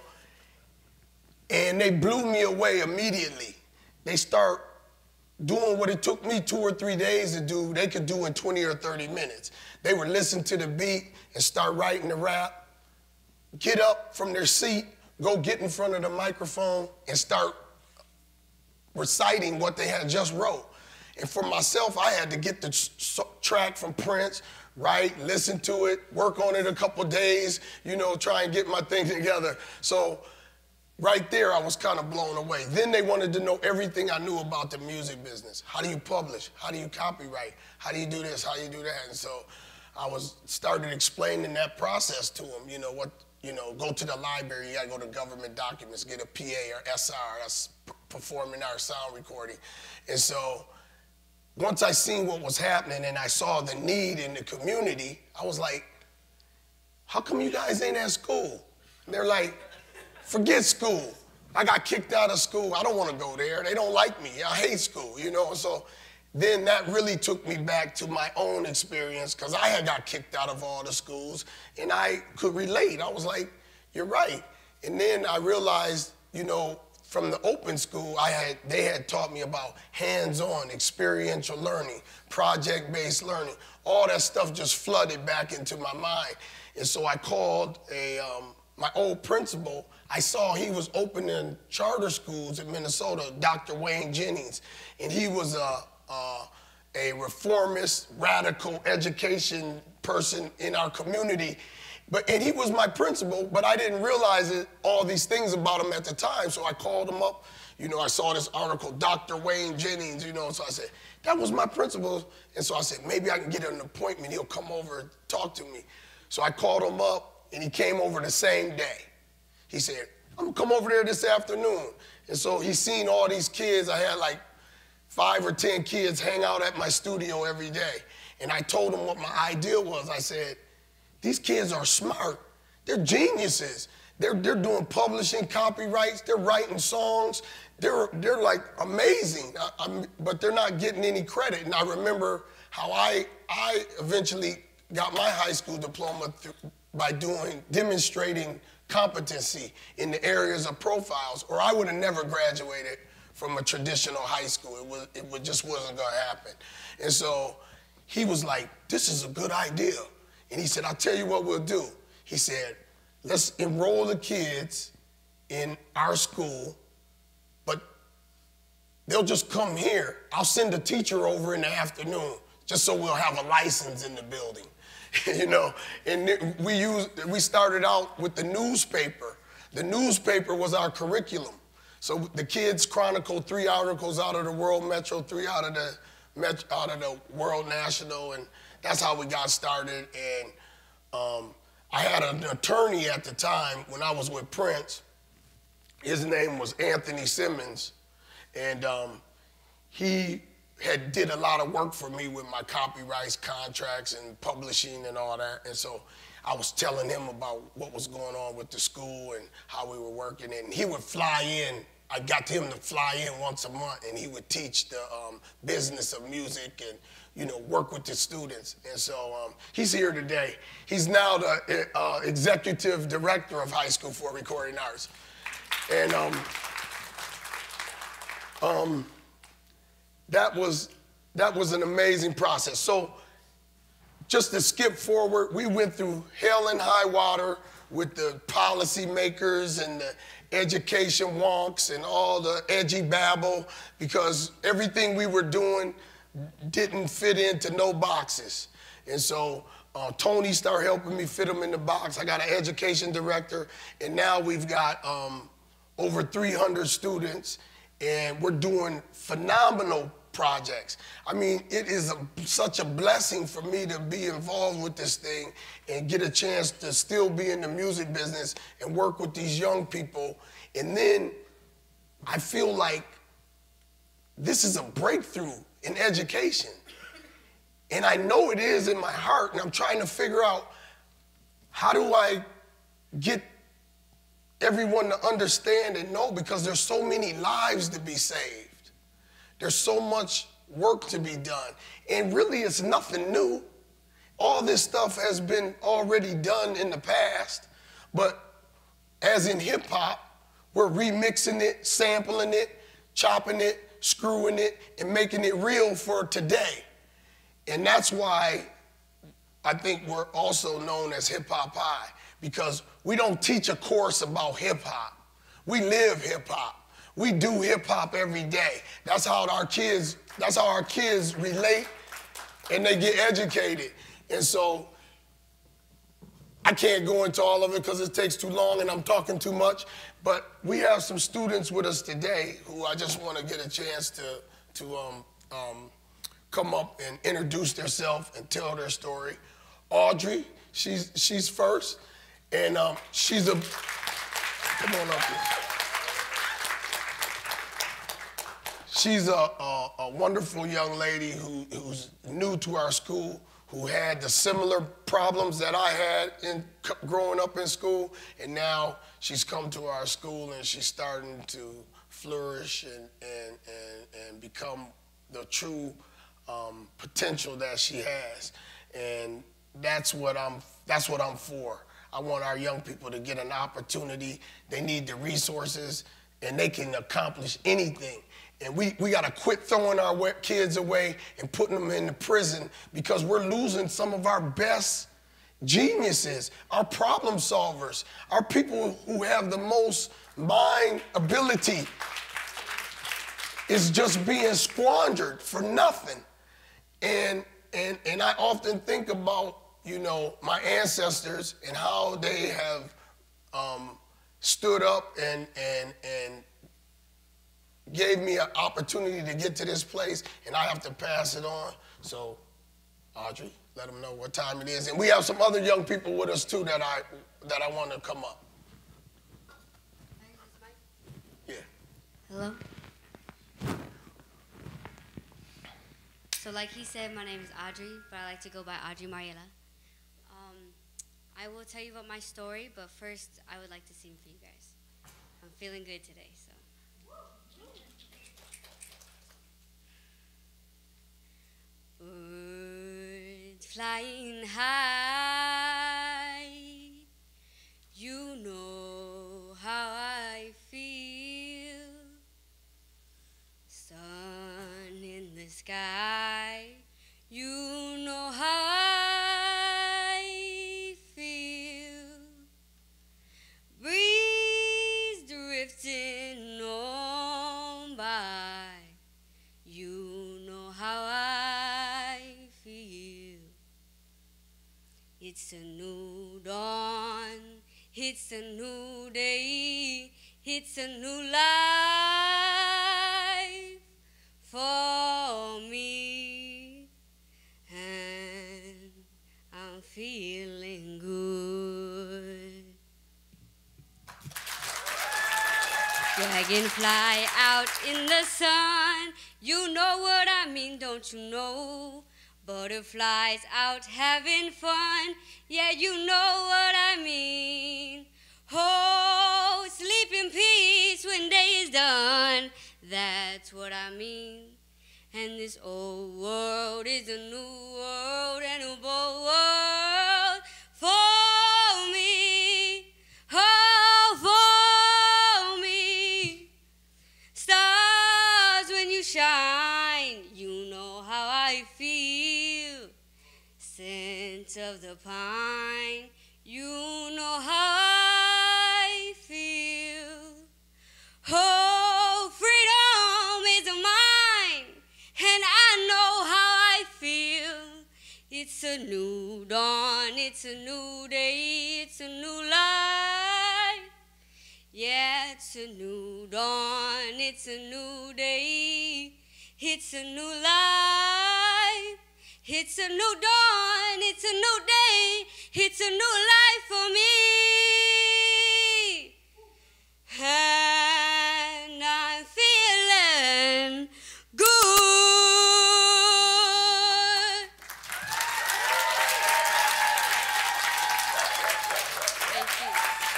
and they blew me away immediately. They start doing what it took me 2 or 3 days to do, they could do in 20 or 30 minutes. They would listen to the beat and start writing the rap, get up from their seat, go get in front of the microphone and start reciting what they had just wrote. And for myself, I had to get the track from Prince, write, listen to it, work on it a couple days, you know, try and get my thing together. So right there, I was kind of blown away. Then they wanted to know everything I knew about the music business. How do you publish? How do you copyright? How do you do this? How do you do that? And so I started explaining that process to them. You know, go to the library, you gotta go to government documents, get a PA or SR, that's performing arts sound recording. And so once I seen what was happening and I saw the need in the community, I was like, how come you guys ain't at school? And they're like, forget school. I got kicked out of school. I don't want to go there. They don't like me. I hate school, you know? So then that really took me back to my own experience because I had got kicked out of all the schools and I could relate. I was like, you're right. And then I realized, you know, from the open school, they had taught me about hands-on, experiential learning, project-based learning. All that stuff just flooded back into my mind. And so I called my old principal. I saw he was opening charter schools in Minnesota, Dr. Wayne Jennings, and he was a reformist, radical education person in our community. And he was my principal, but I didn't realize all these things about him at the time, so I called him up. You know, I saw this article, Dr. Wayne Jennings, you know, so I said, that was my principal. And so I said, maybe I can get an appointment. He'll come over and talk to me. So I called him up, and he came over the same day. He said, I'm gonna come over there this afternoon. And so he's seen all these kids. I had like 5 or 10 kids hang out at my studio every day. And I told him what my idea was. I said, these kids are smart. They're geniuses. They're doing publishing, copyrights. They're writing songs. They're like amazing, but they're not getting any credit. And I remember how I eventually got my high school diploma by demonstrating competency in the areas of profiles, or I would have never graduated from a traditional high school. It just wasn't gonna happen. And so he was like, this is a good idea. And he said, I'll tell you what we'll do. He said, let's enroll the kids in our school, but they'll just come here. I'll send a teacher over in the afternoon, just so we'll have a license in the building. You know, and we started out with the newspaper. The newspaper was our curriculum. So the kids chronicled 3 articles out of the World Metro, 3 out of the World National, and that's how we got started. And I had an attorney at the time when I was with Prince. His name was Anthony Simmons, and he did a lot of work for me with my copyrights, contracts, and publishing and all that. And so I was telling him about what was going on with the school and how we were working. And he would fly in. I got him to fly in once a month, and he would teach the business of music and, you know, work with the students. And so he's here today. He's now the executive director of High School for Recording Arts. And that was an amazing process. So just to skip forward, we went through hell and high water with the policymakers and the education wonks and all the edgy babble because everything we were doing didn't fit into no boxes. And so Tony started helping me fit them in the box. I got an education director, and now we've got over 300 students, and we're doing phenomenal projects. I mean, it is such a blessing for me to be involved with this thing and get a chance to still be in the music business and work with these young people. And then I feel like this is a breakthrough in education. And I know it is in my heart, and I'm trying to figure out how do I get everyone to understand and know, because there's so many lives to be saved. There's so much work to be done. And really, it's nothing new. All this stuff has been already done in the past, but as in hip hop, we're remixing it, sampling it, chopping it, screwing it, and making it real for today. And that's why I think we're also known as Hip Hop High, because we don't teach a course about hip hop. We live hip hop. We do hip hop every day. That's how our kids relate and they get educated. And so I can't go into all of it because it takes too long and I'm talking too much, but we have some students with us today who I just want to get a chance to come up and introduce themselves and tell their story. Audrey, she's first, and she's come on up here. She's a wonderful young lady who's new to our school, who had the similar problems that I had in growing up in school, and now she's come to our school and she's starting to flourish and become the true potential that she has. And that's what I'm for. I want our young people to get an opportunity. They need the resources, and they can accomplish anything. And we got to quit throwing our kids away and putting them into prison, because we're losing some of our best geniuses, our problem solvers, our people who have the most mind ability is just being squandered for nothing. And I often think about, you know, my ancestors and how they have stood up and gave me an opportunity to get to this place, and I have to pass it on. So, Audrey, let them know what time it is. And we have some other young people with us too that I want to come up. Yeah. Hello? So like he said, my name is Audrey, but I like to go by Audrey Mariela. I will tell you about my story, but first I would like to sing for you guys. I'm feeling good today, so. Birds flying high, you know how I feel. Sun in the sky, you know how I feel. Breeze drifting on by, you know how I feel. It's a new dawn, it's a new day, it's a new life for me, and I'm feeling good. Dragonfly out in the sun, you know what I mean, don't you know? Butterflies out having fun, yeah, you know what I mean. Oh, sleep in peace when day is done, that's what I mean. And this old world is a new world, and a bold world for me. Oh, for me. Stars when you shine, you know how I feel. Send scent of the pine. You know how I feel. Oh, freedom is mine, and I know how I feel. It's a new dawn, it's a new day, it's a new life. Yeah, it's a new dawn, it's a new day, it's a new life. It's a new dawn, it's a new day, it's a new life for me. And I'm feeling good. Thank you.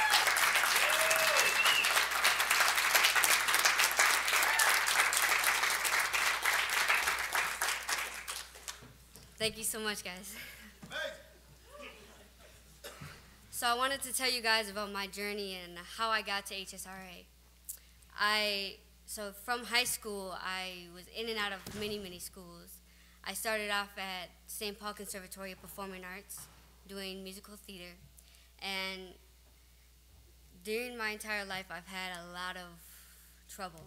Thank you so much, guys. So I wanted to tell you guys about my journey and how I got to HSRA. So from high school, I was in and out of many schools. I started off at St. Paul Conservatory of Performing Arts, doing musical theater. And during my entire life, I've had a lot of trouble.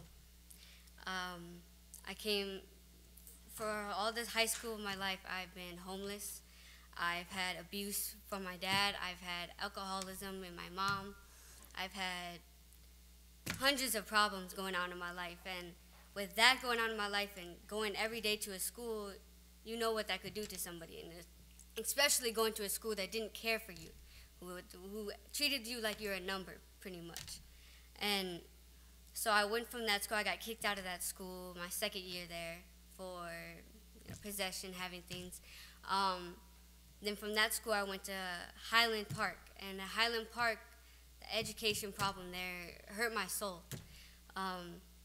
For all this high school of my life, I've been homeless. I've had abuse from my dad. I've had alcoholism in my mom. I've had hundreds of problems going on in my life. And with that going on in my life and going every day to a school, you know what that could do to somebody. And especially going to a school that didn't care for you, who treated you like you're a number, pretty much. And so I went from that school. I got kicked out of that school my second year there for possession, having things. Then from that school, I went to Highland Park. And at Highland Park, the education problem there hurt my soul. I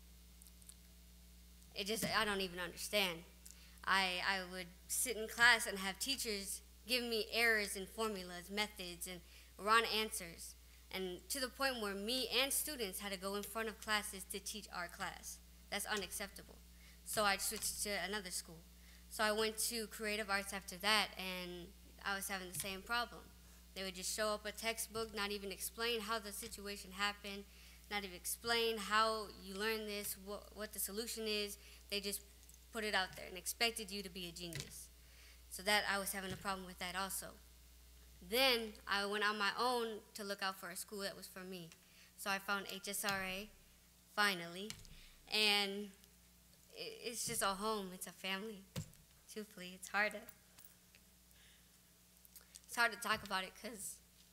don't even understand. I would sit in class and have teachers give me errors in formulas, methods, and wrong answers. And to the point where me and students had to go in front of classes to teach our class. That's unacceptable. So I switched to another school. So I went to creative arts after that, and I was having the same problem. They would just show up a textbook, not even explain how the situation happened, not even explain how you learn this, what the solution is. They just put it out there and expected you to be a genius. So that I was having a problem with that also. Then I went on my own to look out for a school that was for me. So I found HSRA, finally, and it's just a home, it's a family. Truthfully, it's hard to talk about it because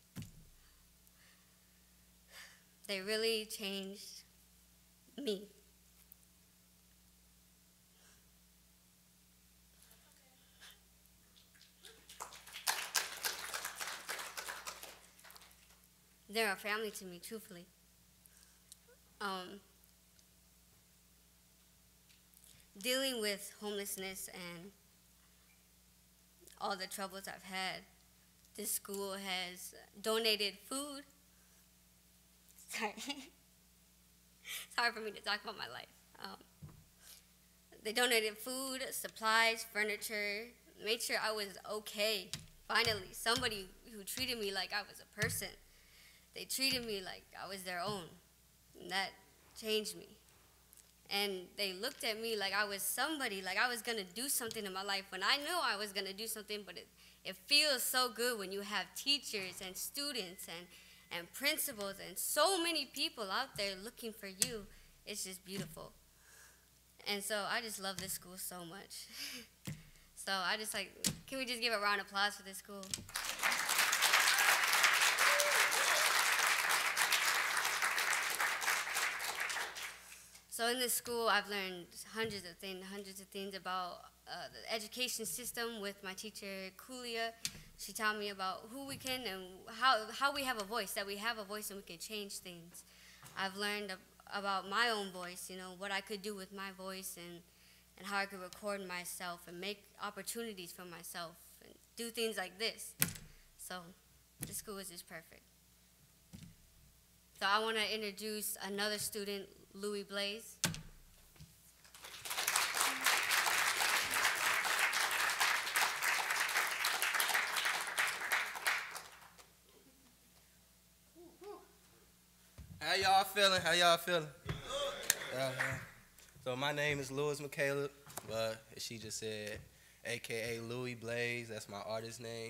they really changed me. They're a family to me, truthfully. Dealing with homelessness and all the troubles I've had, this school has donated food. Sorry. It's hard for me to talk about my life. They donated food, supplies, furniture, made sure I was okay. Finally, somebody who treated me like I was a person. They treated me like I was their own, and that changed me. And they looked at me like I was somebody, like I was going to do something in my life when I knew I was going to do something, but it feels so good when you have teachers and students and principals and so many people out there looking for you. It's just beautiful. And so I just love this school so much. So I just can we just give a round of applause for this school? So in this school, I've learned hundreds of things about the education system with my teacher, Kulia. She taught me about who we can and how we have a voice, that we have a voice and we can change things. I've learned about my own voice, what I could do with my voice and how I could record myself and make opportunities for myself and do things like this. So this school is just perfect. So I want to introduce another student, Louis Blaze. How y'all feeling? How y'all feeling? So my name is Louis McCaleb, but she just said, AKA Louis Blaze. That's my artist name.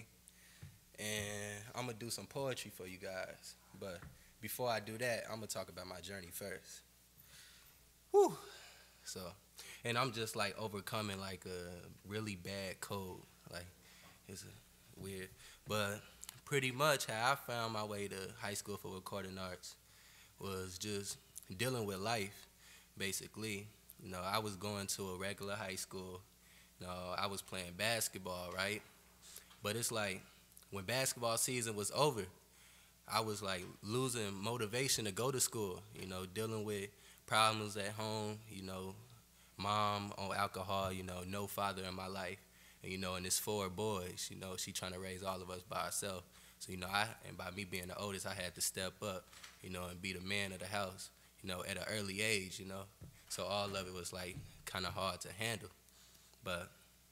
And I'm going to do some poetry for you guys. But before I do that, I'm going to talk about my journey first. Whew. So, and I'm just like overcoming like a really bad cold. Like, it's weird. But pretty much how I found my way to high school for recording arts was just dealing with life, basically. You know, I was going to a regular high school. You know, I was playing basketball, right? But it's like, when basketball season was over, I was like losing motivation to go to school, you know, dealing with problems at home, you know, mom on alcohol, you know, no father in my life. And, you know, and it's 4 boys, you know, she trying to raise all of us by herself. So, you know, and by me being the oldest, I had to step up, you know, and be the man of the house, you know, at an early age, you know. So all of it was like kind of hard to handle. But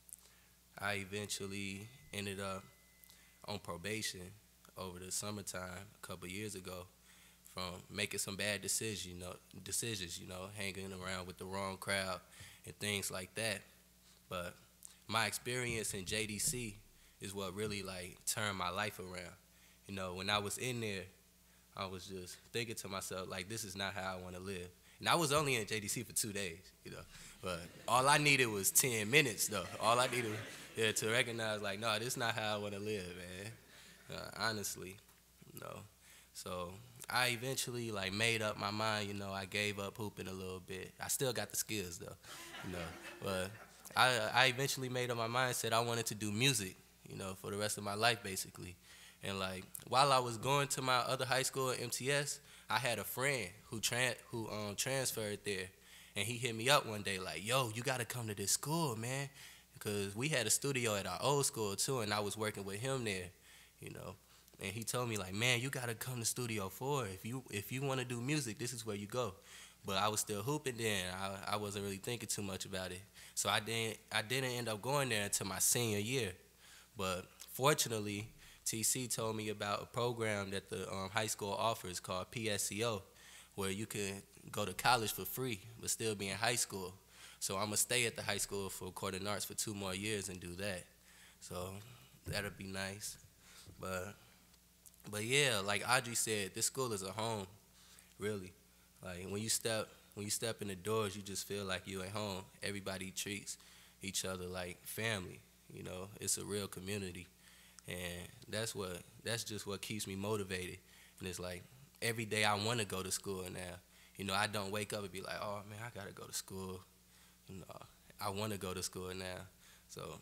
I eventually ended up on probation over the summertime a couple years ago from making some bad decisions, you know, hanging around with the wrong crowd and things like that. But my experience in JDC is what really like turned my life around. You know, when I was in there, I was just thinking to myself, like, this is not how I want to live. And I was only in JDC for 2 days, you know, but all I needed was 10 minutes, though. All I needed was to recognize, like, no, this is not how I want to live, man, honestly, you know. So I eventually, like, made up my mind, you know. I gave up hooping a little bit. I still got the skills, though, you know. But I eventually made up my mind, said I wanted to do music, you know, for the rest of my life, basically. And, like, while I was going to my other high school at MTS, I had a friend who transferred there, and he hit me up one day like, yo, you got to come to this school, man, because we had a studio at our old school, too, and I was working with him there, you know. And he told me, like, man, you got to come to Studio 4. If you want to do music, this is where you go. But I was still hooping then. I wasn't really thinking too much about it. So I didn't end up going there until my senior year. But fortunately, TC told me about a program that the high school offers called PSCO, where you can go to college for free but still be in high school. So I'm going to stay at the high school for recording arts for 2 more years and do that. So that'll be nice. But yeah, like Audrey said, this school is a home, really. Like when you step in the doors, you just feel like you at home. Everybody treats each other like family, you know. It's a real community. And that's just what keeps me motivated. And it's like every day I want to go to school now. You know, I don't wake up and be like, oh man, I gotta go to school. You know, I want to go to school now. So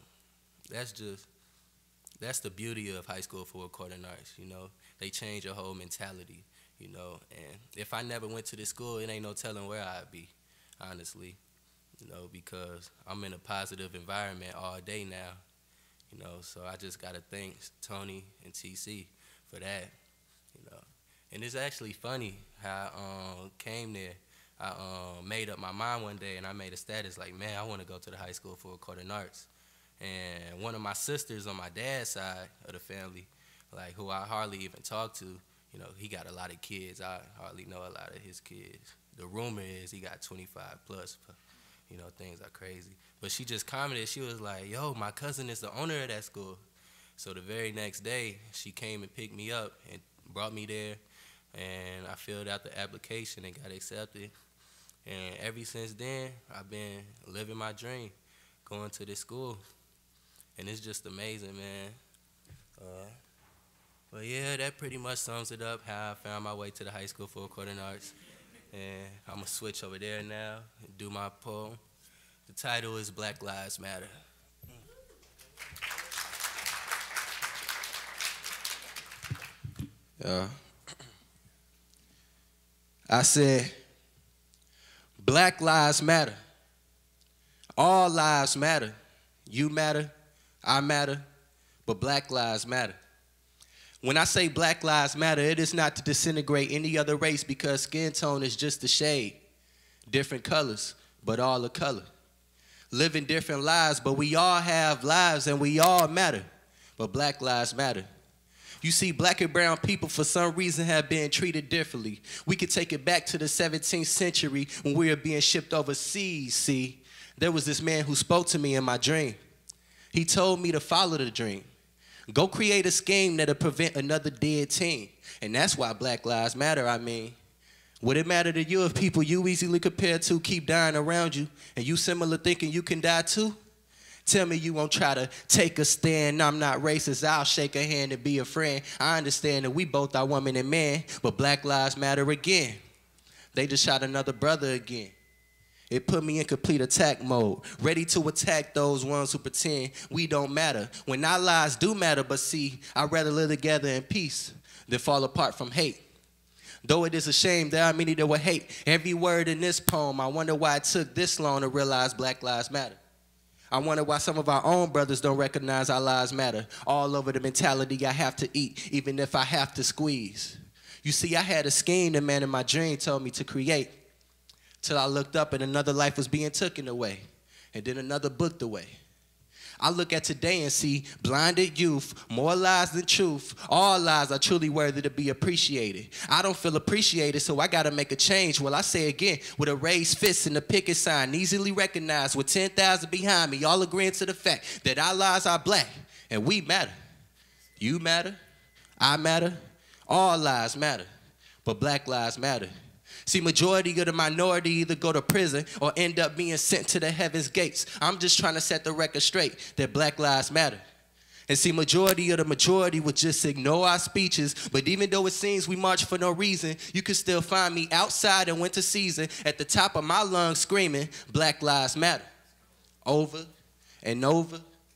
that's the beauty of high school for recording arts. You know, they change your whole mentality. You know, and if I never went to this school, it ain't no telling where I'd be, honestly. You know, because I'm in a positive environment all day now. You know, so I just got to thank Tony and TC for that, you know. And it's actually funny how I came there. I made up my mind one day, and I made a status like, man, I want to go to the high school for recording arts. And one of my sisters on my dad's side of the family, like who I hardly even talk to, you know, he got a lot of kids. I hardly know a lot of his kids. The rumor is he got 25 plus, but, you know, things are crazy. But she just commented, she was like, yo, my cousin is the owner of that school. So the very next day, she came and picked me up and brought me there, and I filled out the application and got accepted. And ever since then, I've been living my dream, going to this school. And it's just amazing, man. But yeah, that pretty much sums it up, how I found my way to the high school for recording arts. And I'm going to switch over there now and do my poem. The title is Black Lives Matter. I said, Black lives matter. All lives matter. You matter, I matter, but Black lives matter. When I say Black lives matter, it is not to disintegrate any other race because skin tone is just a shade. Different colors, but all a color. Living different lives, but we all have lives and we all matter. But Black lives matter. You see, black and brown people for some reason have been treated differently. We could take it back to the 17th century when we were being shipped overseas, see. There was this man who spoke to me in my dream. He told me to follow the dream. Go create a scheme that'll prevent another dead teen. And that's why Black Lives Matter, I mean. Would it matter to you if people you easily compare to keep dying around you and you similar thinking you can die too? Tell me you won't try to take a stand. I'm not racist. I'll shake a hand and be a friend. I understand that we both are woman and man, but Black Lives Matter again. They just shot another brother again. It put me in complete attack mode, ready to attack those ones who pretend we don't matter. When our lives do matter, but see, I'd rather live together in peace than fall apart from hate. Though it is a shame, there are many that will hate every word in this poem. I wonder why it took this long to realize Black Lives Matter. I wonder why some of our own brothers don't recognize our lives matter. All over the mentality I have to eat, even if I have to squeeze. You see, I had a scheme the man in my dream told me to create. Till I looked up and another life was being taken away. And then another booked away. I look at today and see blinded youth, more lies than truth. All lies are truly worthy to be appreciated. I don't feel appreciated, so I gotta make a change. Well, I say again, with a raised fist and a picket sign, easily recognized with 10,000 behind me, all agreeing to the fact that our lives are black and we matter. You matter, I matter, all lives matter, but Black Lives Matter. See, majority of the minority either go to prison or end up being sent to the heaven's gates. I'm just trying to set the record straight that Black Lives Matter. And see, majority of the majority would just ignore our speeches, but even though it seems we march for no reason, you can still find me outside in winter season at the top of my lungs screaming, Black Lives Matter. Over and over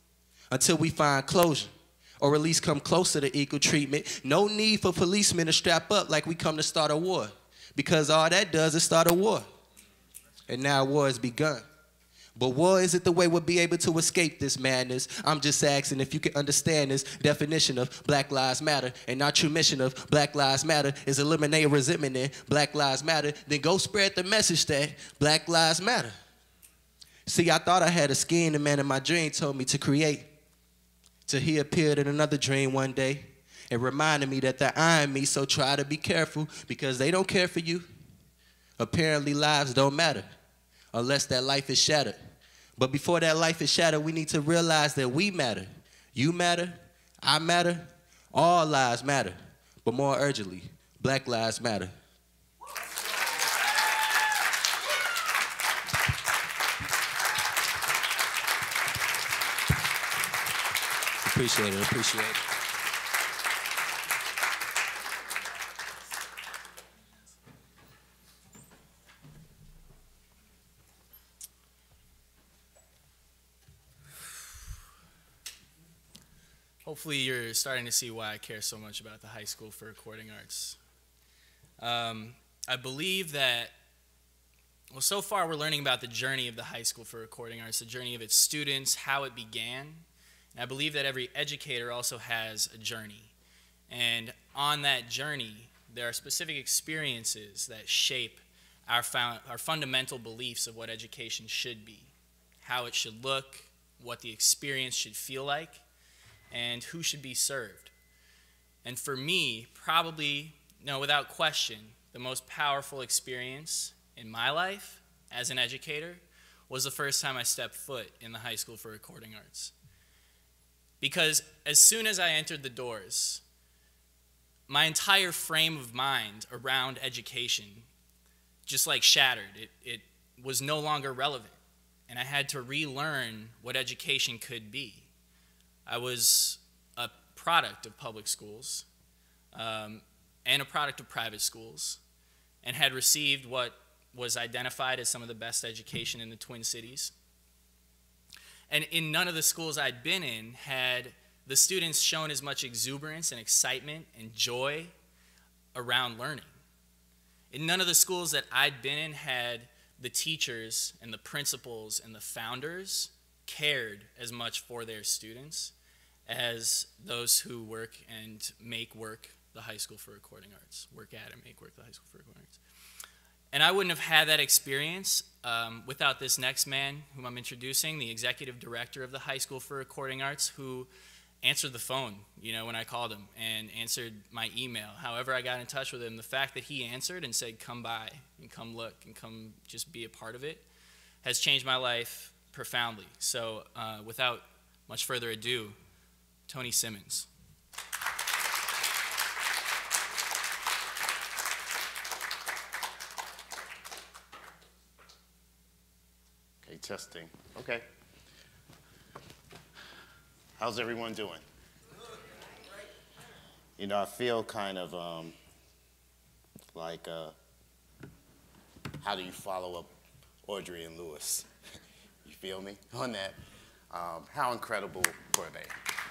until we find closure, or at least come closer to equal treatment. No need for policemen to strap up like we come to start a war. Because all that does is start a war. And now war has begun. But war isn't the way we'll be able to escape this madness. I'm just asking if you can understand this definition of Black Lives Matter. And our true mission of Black Lives Matter is eliminate resentment in Black Lives Matter. Then go spread the message that Black Lives Matter. See, I thought I had a scheme the man in my dream told me to create. Till he appeared in another dream one day. It reminded me that they're eyeing me, so try to be careful because they don't care for you. Apparently, lives don't matter unless that life is shattered. But before that life is shattered, we need to realize that we matter. You matter, I matter, all lives matter. But more urgently, Black Lives Matter. Appreciate it, appreciate it. Hopefully you're starting to see why I care so much about the High School for Recording Arts. I believe that, well, so far we're learning about the journey of the High School for Recording Arts, the journey of its students, how it began. And I believe that every educator also has a journey. And on that journey, there are specific experiences that shape our fundamental beliefs of what education should be, how it should look, what the experience should feel like, and who should be served. And for me, probably, no, without question, the most powerful experience in my life as an educator was the first time I stepped foot in the High School for Recording Arts. Because as soon as I entered the doors, my entire frame of mind around education just like shattered. It was no longer relevant, and I had to relearn what education could be. I was a product of public schools and a product of private schools, and had received what was identified as some of the best education in the Twin Cities. And in none of the schools I'd been in had the students shown as much exuberance and excitement and joy around learning. In none of the schools that I'd been in had the teachers and the principals and the founders cared as much for their students as those who work and make work the High School for Recording Arts, work at and make work the High School for Recording Arts. And I wouldn't have had that experience without this next man whom I'm introducing, the executive director of the High School for Recording Arts, who answered the phone, you know, when I called him, and answered my email. However I got in touch with him, the fact that he answered and said, come by and come look and come just be a part of it has changed my life profoundly. So without much further ado, Tony Simmons. Okay, testing. Okay. How's everyone doing? You know, I feel kind of like, how do you follow up Audrey and Lewis? You feel me on that? How incredible were they?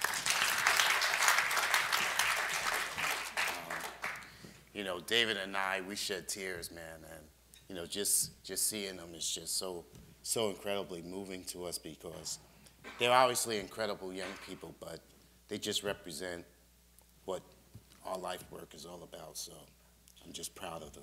You know, David and I, we shed tears, man, and you know, just seeing them is just so incredibly moving to us, because they're obviously incredible young people, but they just represent what our life work is all about, so I'm just proud of them.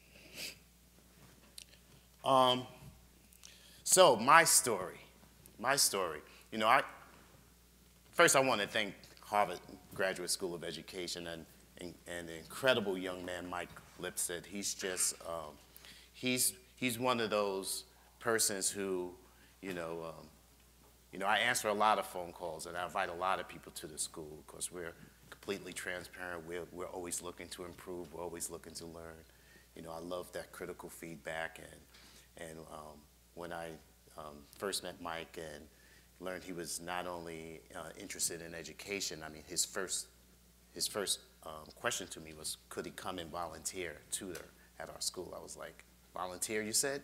So my story, you know, first I want to thank Harvard Graduate School of Education and the incredible young man, Mike Lipset. He's just, he's one of those persons who, you know, I answer a lot of phone calls, and I invite a lot of people to the school because we're completely transparent. We're always looking to improve. We're always looking to learn. You know, I love that critical feedback. And when I first met Mike and learned he was not only interested in education, I mean, his first question to me was, could he come and volunteer, tutor at our school? I was like, volunteer, you said?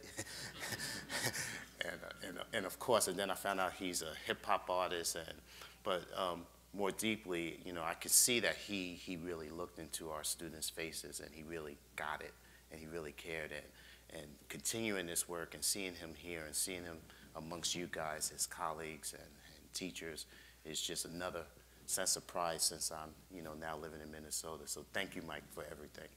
and of course, and then I found out he's a hip-hop artist, but more deeply, you know, I could see that he really looked into our students' faces, and he really got it, and he really cared. And continuing this work and seeing him here and seeing him amongst you guys, his colleagues and teachers, is just another sense of pride since I'm, you know, now living in Minnesota. So thank you, Mike, for everything.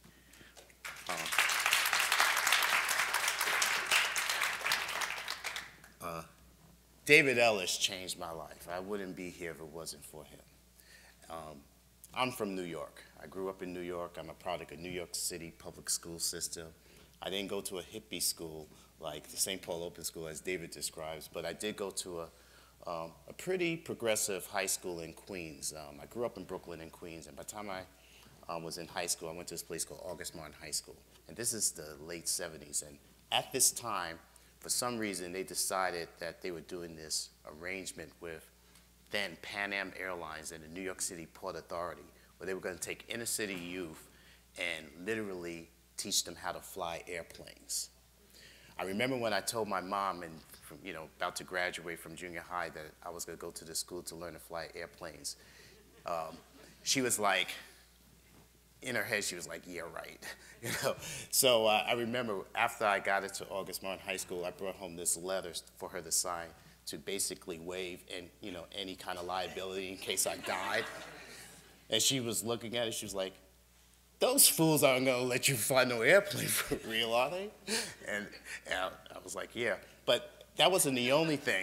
David Ellis changed my life. I wouldn't be here if it wasn't for him. I'm from New York. I grew up in New York. I'm a product of New York City public school system. I didn't go to a hippie school like the St. Paul Open School as David describes, but I did go to a pretty progressive high school in Queens. I grew up in Brooklyn and Queens, and by the time I was in high school, I went to this place called August Martin High School. And this is the late 70s, and at this time, for some reason, they decided that they were doing this arrangement with then Pan Am Airlines and the New York City Port Authority, where they were going to take inner city youth and literally teach them how to fly airplanes. I remember when I told my mom, and you know, about to graduate from junior high, that I was going to go to the school to learn to fly airplanes. She was like, in her head, she was like, yeah, right. You know? So I remember after I got into August Martin High School, I brought home this letter for her to sign to basically waive any kind of liability in case I died. And she was looking at it, she was like, those fools aren't gonna let you fly no airplane for real, are they? And I was like, yeah. But that wasn't the only thing.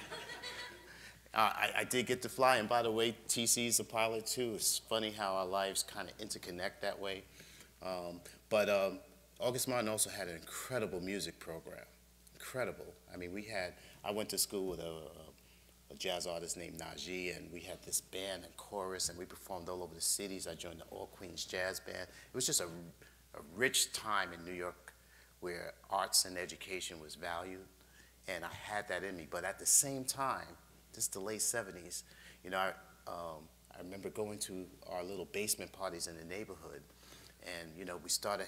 I did get to fly, and by the way, TC's a pilot too. It's funny how our lives kind of interconnect that way. But August Martin also had an incredible music program, incredible. I mean, I went to school with a jazz artist named Najee, and we had this band and chorus, and we performed all over the cities. I joined the All Queens Jazz Band. It was just a rich time in New York where arts and education was valued, and I had that in me. But at the same time, this is the late 70s, you know, I remember going to our little basement parties in the neighborhood, and, you know,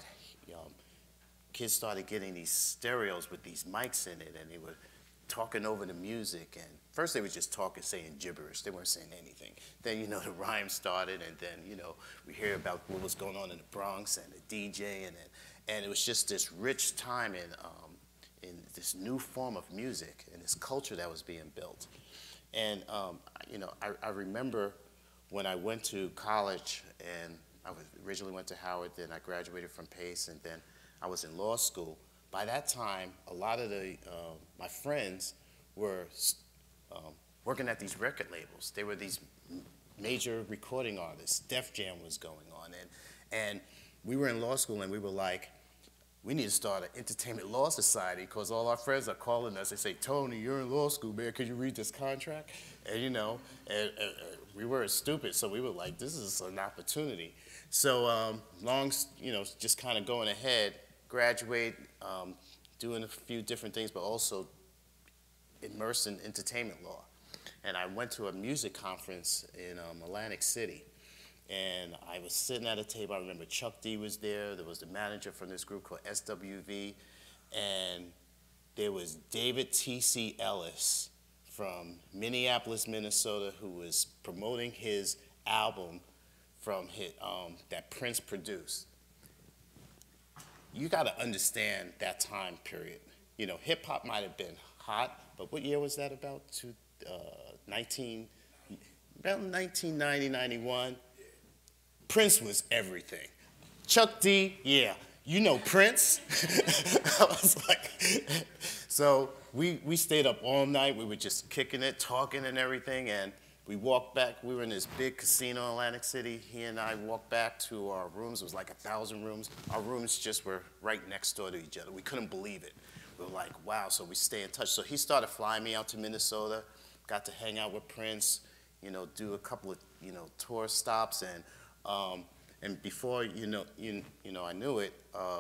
kids started getting these stereos with these mics in it, and they were talking over the music, and first they were just talking, saying gibberish. They weren't saying anything. Then, you know, the rhyme started, and then, you know, we hear about what was going on in the Bronx and the DJ, and it was just this rich time in this new form of music and this culture that was being built. And, you know, I remember when I went to college, and I originally went to Howard, then I graduated from Pace, and then I was in law school. By that time, a lot of my friends were working at these record labels. They were these major recording artists. Def Jam was going on. And we were in law school and we were like, we need to start an entertainment law society because all our friends are calling us. They say, Tony, you're in law school, man. Could you read this contract? And, you know, we were stupid. So we were like, this is an opportunity. So just kind of going ahead, graduate, doing a few different things, but also immersed in entertainment law. And I went to a music conference in Atlantic City. And I was sitting at a table. I remember Chuck D was there. There was the manager from this group called SWV. And there was David T.C. Ellis from Minneapolis, Minnesota, who was promoting his album from that Prince produced. You got to understand that time period. You know, hip hop might have been hot, but what year was that about? About 1990, 91. Prince was everything. Chuck D, yeah, you know Prince. I was like, so we stayed up all night. We were just kicking it, talking and everything, and we walked back. We were in this big casino in Atlantic City. He and I walked back to our rooms. It was like 1,000 rooms. Our rooms just were right next door to each other. We couldn't believe it. We were like, wow, so we stay in touch. So he started flying me out to Minnesota, got to hang out with Prince, you know, do a couple of, you know, tour stops, and before I knew it,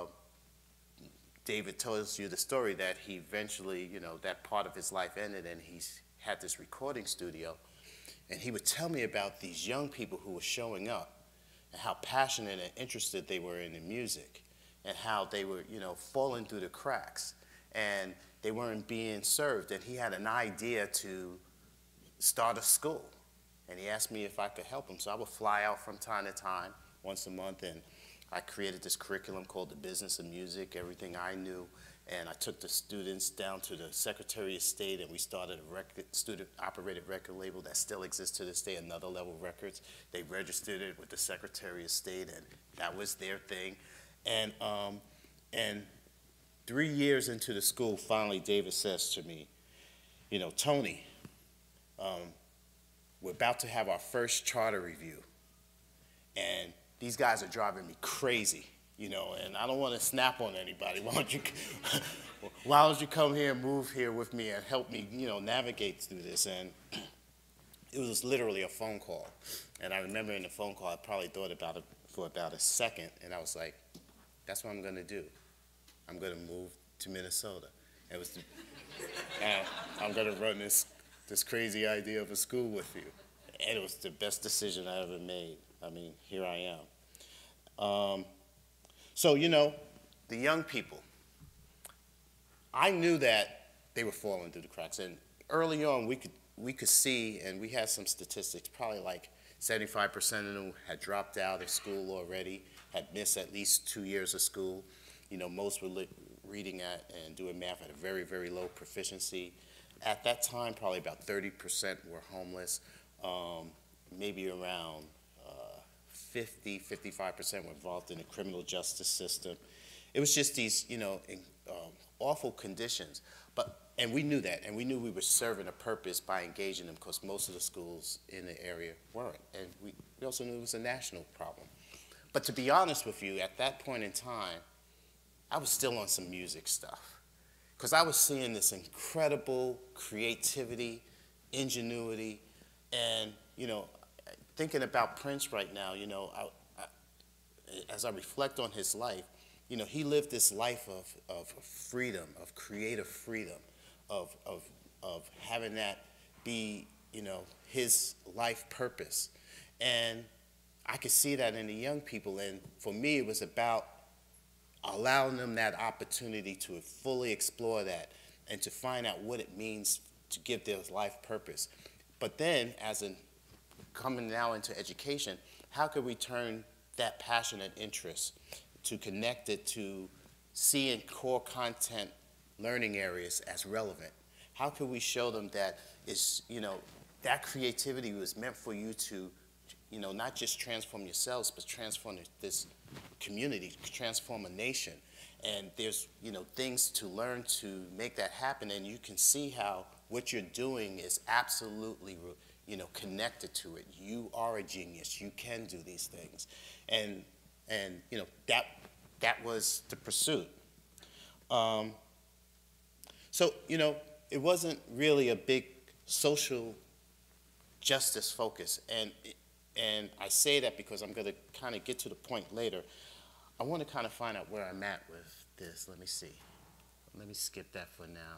David tells you the story that he eventually, you know, that part of his life ended, and he had this recording studio, and he would tell me about these young people who were showing up, and how passionate and interested they were in the music, and how they were, you know, falling through the cracks, and they weren't being served, and he had an idea to start a school. And he asked me if I could help him. So I would fly out from time to time, once a month, and I created this curriculum called The Business of Music, everything I knew. And I took the students down to the Secretary of State, and we started a student-operated record label that still exists to this day, Another Level Records. They registered it with the Secretary of State, and that was their thing. And 3 years into the school, finally David says to me, you know, Tony, we're about to have our first charter review, and these guys are driving me crazy, you know, and I don't want to snap on anybody. Why don't you come here and move here with me and help me, you know, navigate through this? And it was literally a phone call, and I remember in the phone call, I probably thought about it for about a second, and I was like, that's what I'm going to do. I'm going to move to Minnesota. It was I'm going to run this crazy idea of a school with you. And it was the best decision I ever made. I mean, here I am. So, you know, the young people, I knew that they were falling through the cracks. And early on, we could see, and we had some statistics, probably like 75% of them had dropped out of school already, had missed at least 2 years of school. You know, most were reading at and doing math at a very, very low proficiency. At that time, probably about 30% were homeless. Maybe around 55% were involved in the criminal justice system. It was just these, you know, awful conditions. And we knew that, and we knew we were serving a purpose by engaging them, because most of the schools in the area weren't. And we also knew it was a national problem. But to be honest with you, at that point in time, I was still on some music stuff, because I was seeing this incredible creativity, ingenuity, and, you know, thinking about Prince right now, you know, as I reflect on his life, you know, he lived this life of freedom, of creative freedom, of having that be, you know, his life purpose. And I could see that in the young people, and for me, it was about allowing them that opportunity to fully explore that and to find out what it means to give their life purpose. But then, coming now into education, how could we turn that passion and interest to connect it to seeing core content learning areas as relevant? How could we show them that you know, that creativity was meant for you to, you know, not just transform yourselves, but transform this community, transform a nation. And there's, you know, things to learn to make that happen, and you can see how what you're doing is absolutely connected to it. You are a genius. You can do these things. And that was the pursuit. So, it wasn't really a big social justice focus. And I say that because I'm going to kind of get to the point later. I want to kind of find out where I'm at with this. Let me see. Let me skip that for now.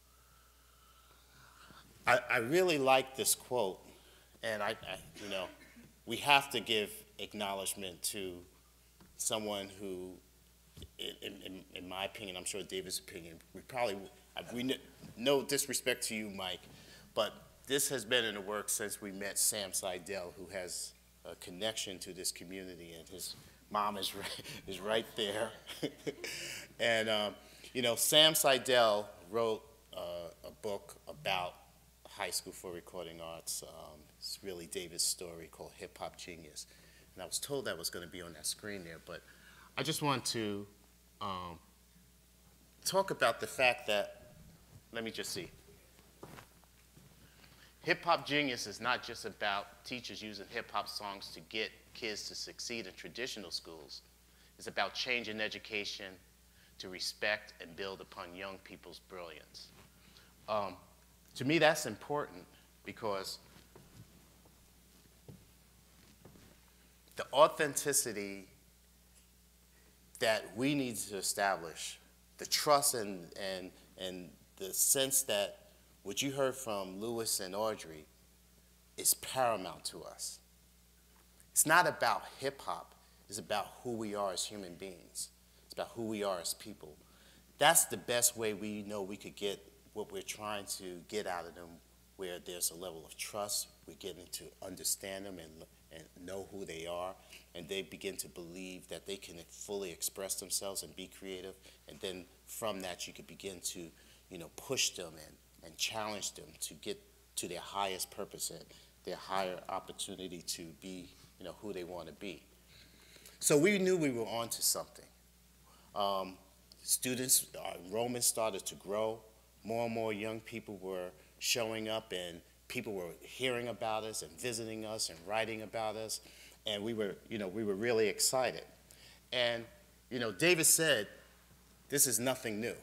I really like this quote, and we have to give acknowledgement to someone who, in my opinion, I'm sure David's opinion, no disrespect to you, Mike, but this has been in the works since we met Sam Seidel, who has a connection to this community, and his mom is right there. And Sam Seidel wrote a book about high school for recording arts. It's really David's story, called Hip Hop Genius. And I was told that was going to be on that screen there, but I just want to talk about the fact that, let me just see. Hip Hop Genius is not just about teachers using hip hop songs to get kids to succeed in traditional schools. It's about changing education to respect and build upon young people's brilliance. To me, that's important because the authenticity that we need to establish, the trust and the sense that what you heard from Lewis and Audrey is paramount to us. It's not about hip hop, it's about who we are as human beings. It's about who we are as people. That's the best way we know we could get what we're trying to get out of them, where there's a level of trust, we're getting to understand them and know who they are, and they begin to believe that they can fully express themselves and be creative, and then from that you could begin to push them and challenge them to get to their highest purpose and their higher opportunity to be who they want to be. So we knew we were onto something. Students, enrollment started to grow. More and more young people were showing up, and people were hearing about us and visiting us and writing about us, and we were really excited. And David said, this is nothing new.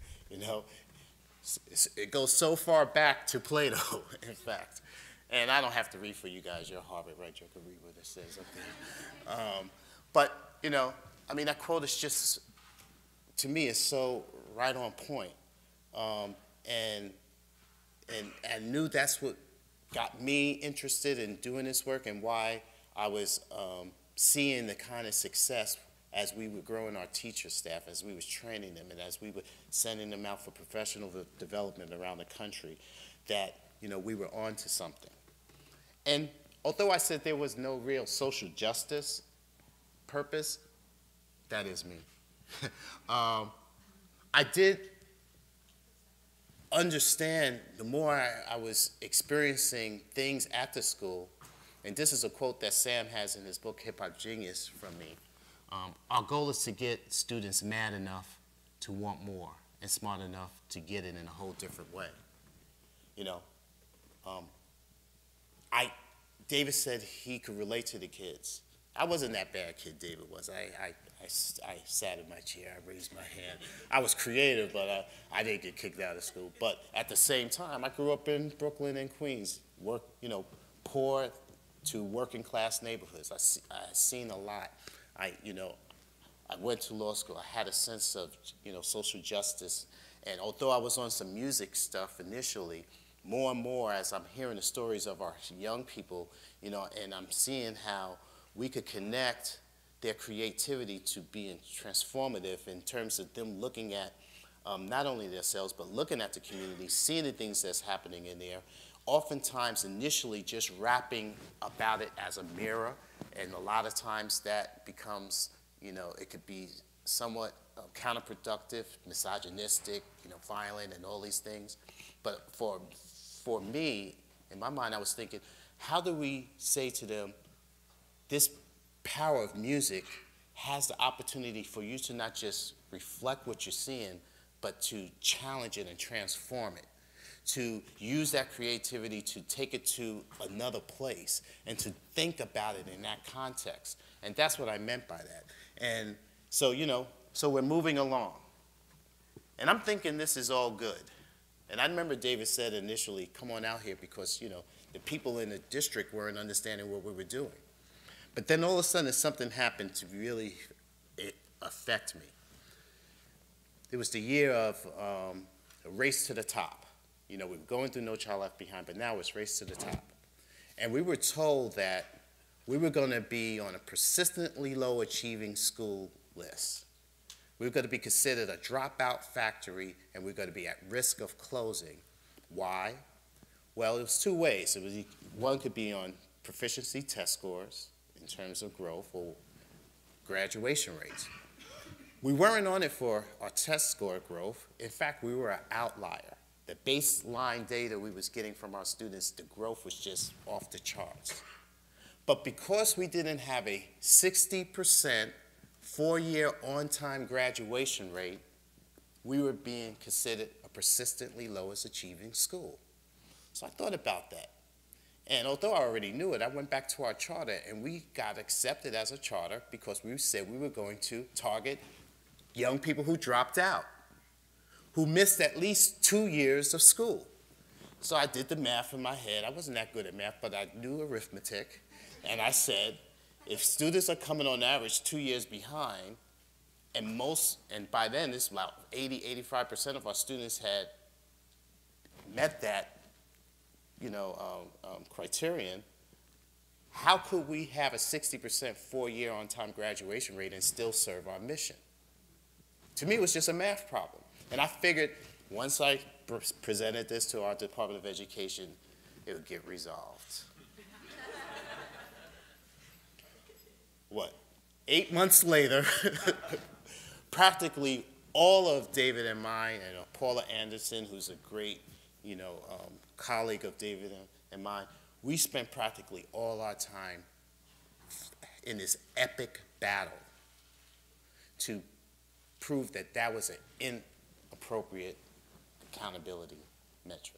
It goes so far back to Plato, in fact. And I don't have to read for you guys. You're Harvard, right? You can read what it says up there. But that quote is just, to me, is so right on point. And I knew that's what got me interested in doing this work, and why I was seeing the kind of success as we were growing our teacher staff, as we was training them, and as we were sending them out for professional development around the country, that we were on to something. And although I said there was no real social justice purpose, that is me. I did understand, the more I was experiencing things at the school, and this is a quote that Sam has in his book, Hip Hop Genius, from me. Our goal is to get students mad enough to want more and smart enough to get it in a whole different way. David said he could relate to the kids. I wasn't that bad kid David was. I sat in my chair, I raised my hand. I was creative, but I didn't get kicked out of school. But at the same time, I grew up in Brooklyn and Queens, poor to working class neighborhoods. I've seen a lot. I went to law school. I had a sense of, social justice. And although I was on some music stuff initially, more and more as I'm hearing the stories of our young people, and I'm seeing how we could connect their creativity to being transformative in terms of them looking at not only themselves, but looking at the community, seeing the things that's happening in there, oftentimes initially just rapping about it as a mirror, and a lot of times that becomes, it could be somewhat counterproductive, misogynistic, violent, and all these things. But for me, in my mind, I was thinking, how do we say to them, this power of music has the opportunity for you to not just reflect what you're seeing, but to challenge it and transform it. to use that creativity to take it to another place and to think about it in that context. And that's what I meant by that. And so, you know, so we're moving along. And I'm thinking this is all good. And I remember David said initially, come on out here because, you know, the people in the district weren't understanding what we were doing. But then all of a sudden something happened to really affect me. It was the year of a race to the top. You know, we were going through No Child Left Behind, but now it's race to the top. And we were told that we were going to be on a persistently low achieving school list. We were going to be considered a dropout factory, and we were going to be at risk of closing. Why? Well, it was two ways. It was, one could be on proficiency test scores in terms of growth or graduation rates. We weren't on it for our test score growth. In fact, we were an outlier. The baseline data we was getting from our students, the growth was just off the charts. But because we didn't have a 60% four-year on-time graduation rate, we were being considered a persistently lowest achieving school. So I thought about that. And although I already knew it, I went back to our charter, and we got accepted as a charter because we said we were going to target young people who dropped out, who missed at least 2 years of school. So I did the math in my head. I wasn't that good at math, but I knew arithmetic. And I said, if students are coming on average 2 years behind, and by then it's about 85% of our students had met that, you know, criterion, how could we have a 60% four-year on-time graduation rate and still serve our mission? To me, it was just a math problem. And I figured once I presented this to our Department of Education, it would get resolved. What? 8 months later, practically all of David and mine, and Paula Anderson, who's a great, you know, colleague of David and mine, we spent practically all our time in this epic battle to prove that that was an inappropriate accountability metric.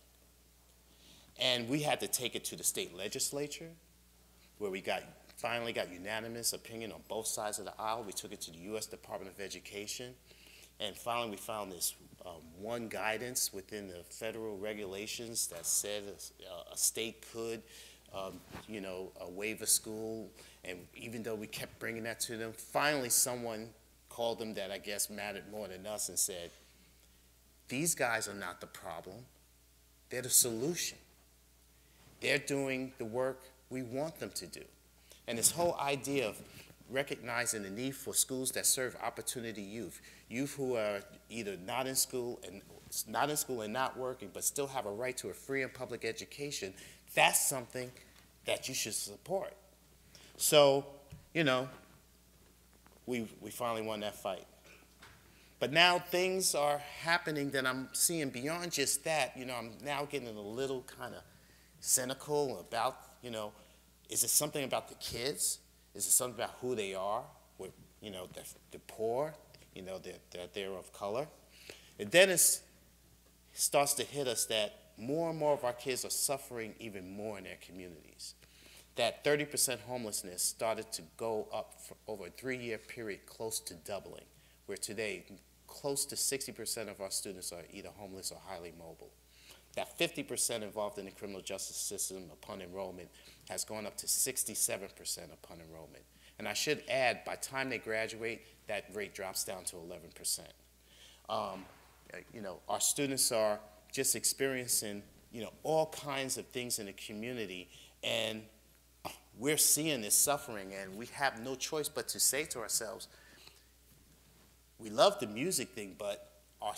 And we had to take it to the state legislature, where we finally got unanimous opinion on both sides of the aisle. We took it to the U.S. Department of Education, and finally we found this one guidance within the federal regulations that said a state could, you know, waive a school. And even though we kept bringing that to them, finally someone called them that I guess mattered more than us and said, these guys are not the problem. They're the solution. They're doing the work we want them to do. And this whole idea of recognizing the need for schools that serve opportunity youth who are either not in school and not working, but still have a right to a free and public education, that's something that you should support. So, you know, we finally won that fight. But now things are happening that I'm seeing beyond just that. You know, I'm now getting a little kind of cynical about, you know, is it something about the kids? Is it something about who they are? With, you know, the poor, you know, that they're of color. And then it starts to hit us that more and more of our kids are suffering even more in their communities. That 30% homelessness started to go up for over a 3-year period, close to doubling, where today close to 60% of our students are either homeless or highly mobile. That 50% involved in the criminal justice system upon enrollment has gone up to 67% upon enrollment. And I should add, by the time they graduate, that rate drops down to 11%. You know, our students are just experiencing, you know, all kinds of things in the community, and we're seeing this suffering, and we have no choice but to say to ourselves, we love the music thing, but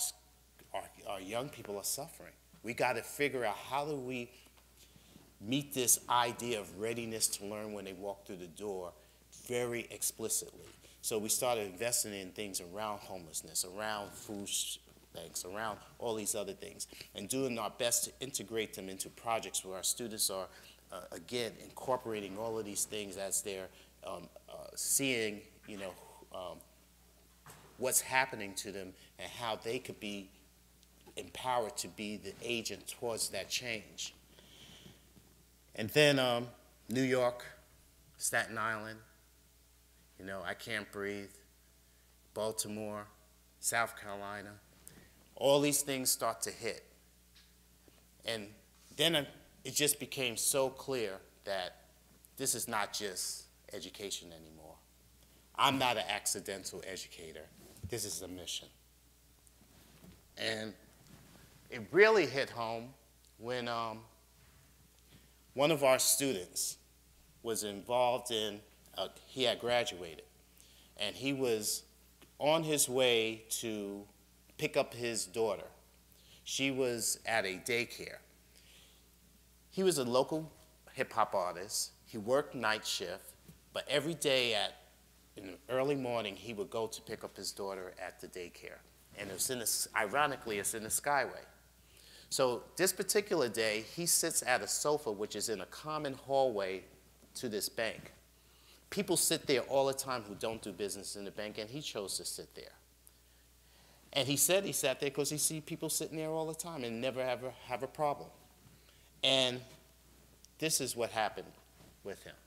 our young people are suffering. We got to figure out, how do we meet this idea of readiness to learn when they walk through the door very explicitly. So we started investing in things around homelessness, around food banks, around all these other things, and doing our best to integrate them into projects where our students are, again, incorporating all of these things as they're seeing, you know, what's happening to them and how they could be empowered to be the agent towards that change. And then New York, Staten Island, you know, I Can't Breathe, Baltimore, South Carolina, all these things start to hit. And then it just became so clear that this is not just education anymore. I'm not an accidental educator. This is a mission. And it really hit home when one of our students was involved in, he had graduated, and he was on his way to pick up his daughter. She was at a daycare. He was a local hip-hop artist. He worked night shift, but every day in the early morning, he would go to pick up his daughter at the daycare. And it was ironically, it's in the Skyway. So this particular day, he sits at a sofa, which is in a common hallway to this bank. People sit there all the time who don't do business in the bank, and he chose to sit there. And he said he sat there because he sees people sitting there all the time and never ever have a problem. And this is what happened with him.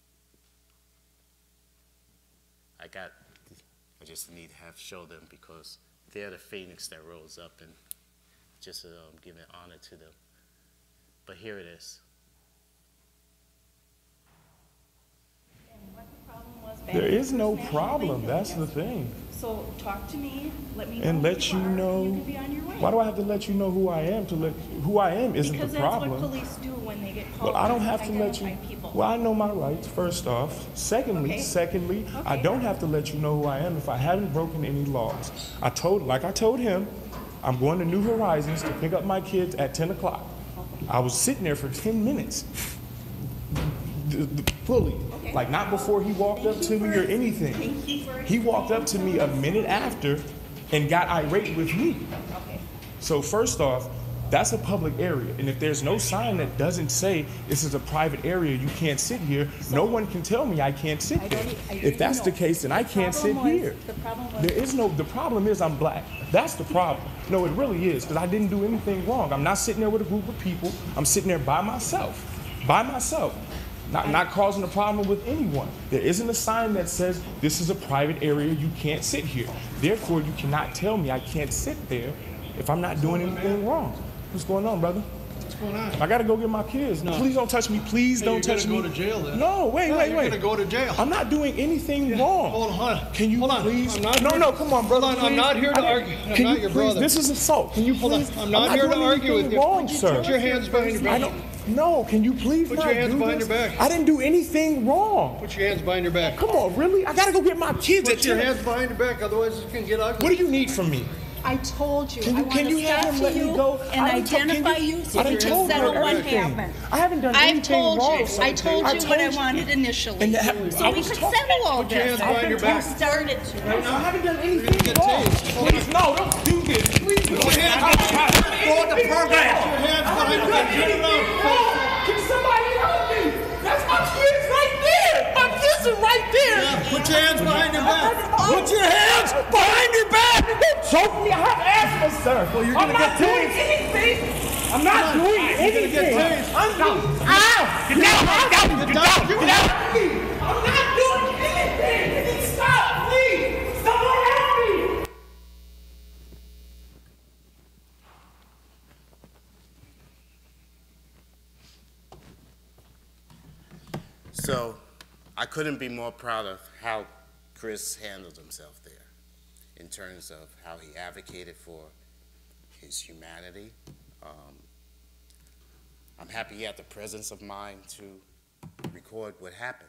I just need to show them because they're the phoenix that rose up, and just giving honor to them. But here it is. There is no problem. That's the thing. So talk to me. Let me know and let you know. You can be on your way. Why do I have to let you know who I am? Who I am isn't because the problem. Because that's what police do when they get called. Well, I don't have to let you. People. Well, I know my rights. First off. Secondly, Okay. I don't have to let you know who I am if I haven't broken any laws. Like I told him, I'm going to New Horizons to pick up my kids at 10 o'clock. I was sitting there for 10 minutes. Fully. Okay. Like not before he walked up to me or anything. He walked up to me a minute after and got irate with me. Okay. So first off, that's a public area. And if there's no sign that doesn't say this is a private area, you can't sit here, no one can tell me I can't sit there. If that's the case, then I can't sit here. The problem is I'm black. That's the problem. No, it really is, because I didn't do anything wrong. I'm not sitting there with a group of people. I'm sitting there by myself. By myself. Not causing a problem with anyone. There isn't a sign that says this is a private area, you can't sit here. Therefore, you cannot tell me I can't sit there if I'm not doing anything wrong. What's going on, brother? What's going on? I gotta go get my kids. No. Please don't touch me. Please don't touch me. You're gonna go to jail then. No, wait. You're gonna go to jail. I'm not doing anything wrong. Hold on. Can you please? No, come on, brother. Hold on. I'm not here to argue. I'm not your brother. This is assault. Can you please? I'm not here to argue with you. Wrong, sir. Put your hands behind your back. No, can you please Put your hands behind your back. I didn't do anything wrong. Put your hands behind your back. Come on, really? I gotta go get my kids. Put your hands behind your back, otherwise it can get ugly. What do you need from me? I told you. Can you have him let me go? And identify you so you can settle what happened. I haven't done anything wrong. I told you what I wanted initially. So we could settle all this. Put your hands behind your back. Started to. I haven't done anything wrong. Please, no, don't do this. Please, put your hands behind the program. Put your hands behind your back. Can somebody help me? That's my kids right there. My kids are right there. Yeah, put your hands behind your back. Put your hands behind your back. Don't choke me. I have asthma, sir. Well, you're gonna get doing anything. I'm not doing anything. You're gonna get tased. I'm not. Ow! Get down! I'm not doing anything. Stop, please. Someone help me. So I couldn't be more proud of how Chris handled himself there in terms of how he advocated for his humanity. I'm happy he had the presence of mind to record what happened.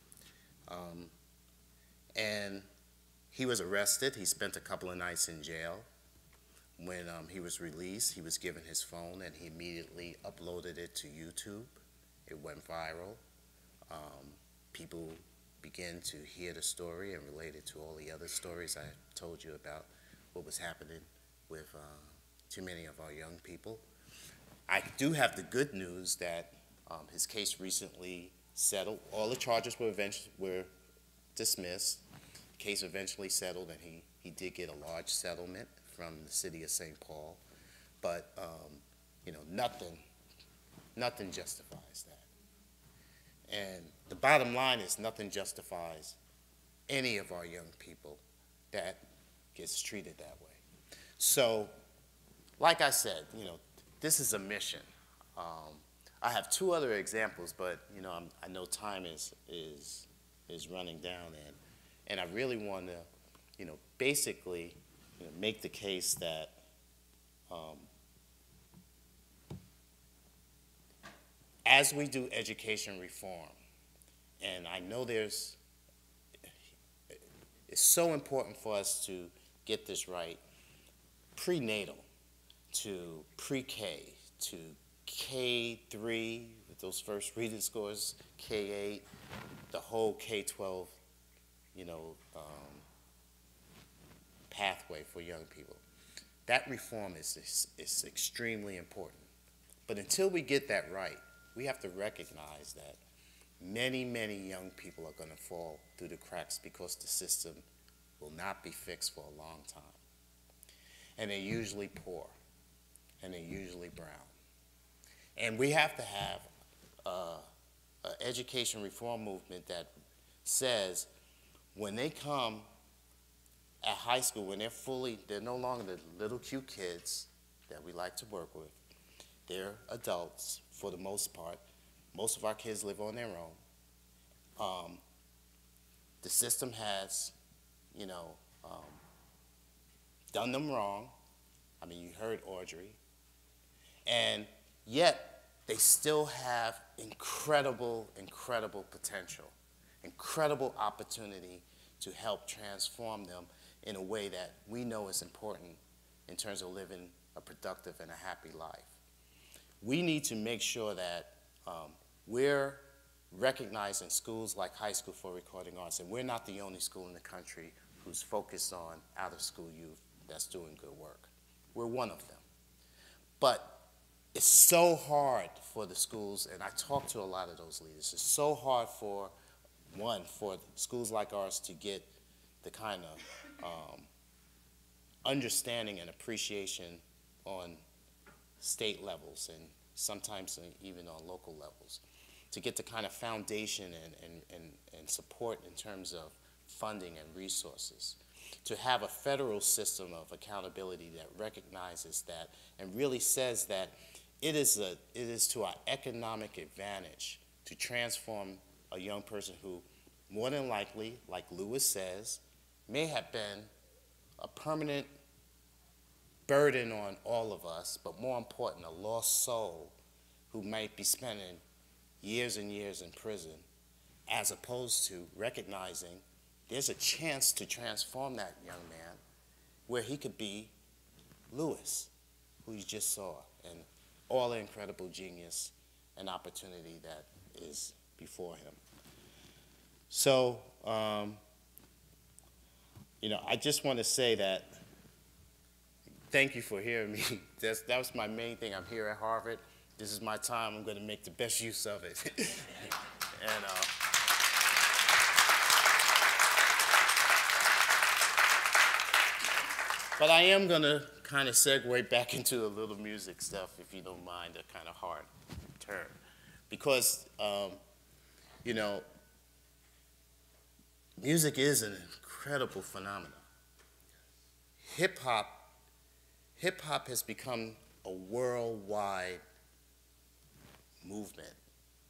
And he was arrested. He spent a couple of nights in jail. When he was released, he was given his phone and he immediately uploaded it to YouTube. It went viral. People began to hear the story and relate it to all the other stories I told you about what was happening with too many of our young people. I do have the good news that his case recently settled. All the charges were dismissed. The case eventually settled, and he did get a large settlement from the city of St. Paul. but you know, nothing justifies that. And the bottom line is nothing justifies any of our young people that gets treated that way. So, like I said, you know, this is a mission. I have two other examples, but you know, I know time is running down, and I really want to, you know, basically, you know, make the case that as we do education reform, and I know it's so important for us to get this right, prenatal to pre-K to K3 with those first reading scores, K8, the whole K12, you know, pathway for young people. That reform is extremely important. But until we get that right, we have to recognize that many, many young people are going to fall through the cracks because the system will not be fixed for a long time. And they're usually poor, and they're usually brown. And we have to have an education reform movement that says when they come at high school, when they're no longer the little cute kids that we like to work with. They're adults for the most part. Most of our kids live on their own. The system has, you know, done them wrong. I mean, you heard Audrey. And yet, they still have incredible, incredible potential, incredible opportunity to help transform them in a way that we know is important in terms of living a productive and a happy life. We need to make sure that we're recognizing schools like High School for Recording Arts, and we're not the only school in the country who's focused on out-of-school youth that's doing good work. We're one of them. But it's so hard for the schools, and I talk to a lot of those leaders, it's so hard for schools like ours to get the kind of understanding and appreciation on state levels and sometimes even on local levels, to get the kind of foundation and support in terms of funding and resources, to have a federal system of accountability that recognizes that and really says that it is to our economic advantage to transform a young person who, more than likely, like Lewis says, may have been a permanent burden on all of us, but more important, a lost soul who might be spending years and years in prison, as opposed to recognizing there's a chance to transform that young man where he could be Lewis, who you just saw, and all the incredible genius and opportunity that is before him. So, you know, I just want to say that thank you for hearing me. That was my main thing. I'm here at Harvard. This is my time. I'm going to make the best use of it. And but I am going to kind of segue back into a little music stuff, if you don't mind, a kind of hard turn. Because, you know, music is an incredible phenomenon. Hip-hop has become a worldwide movement.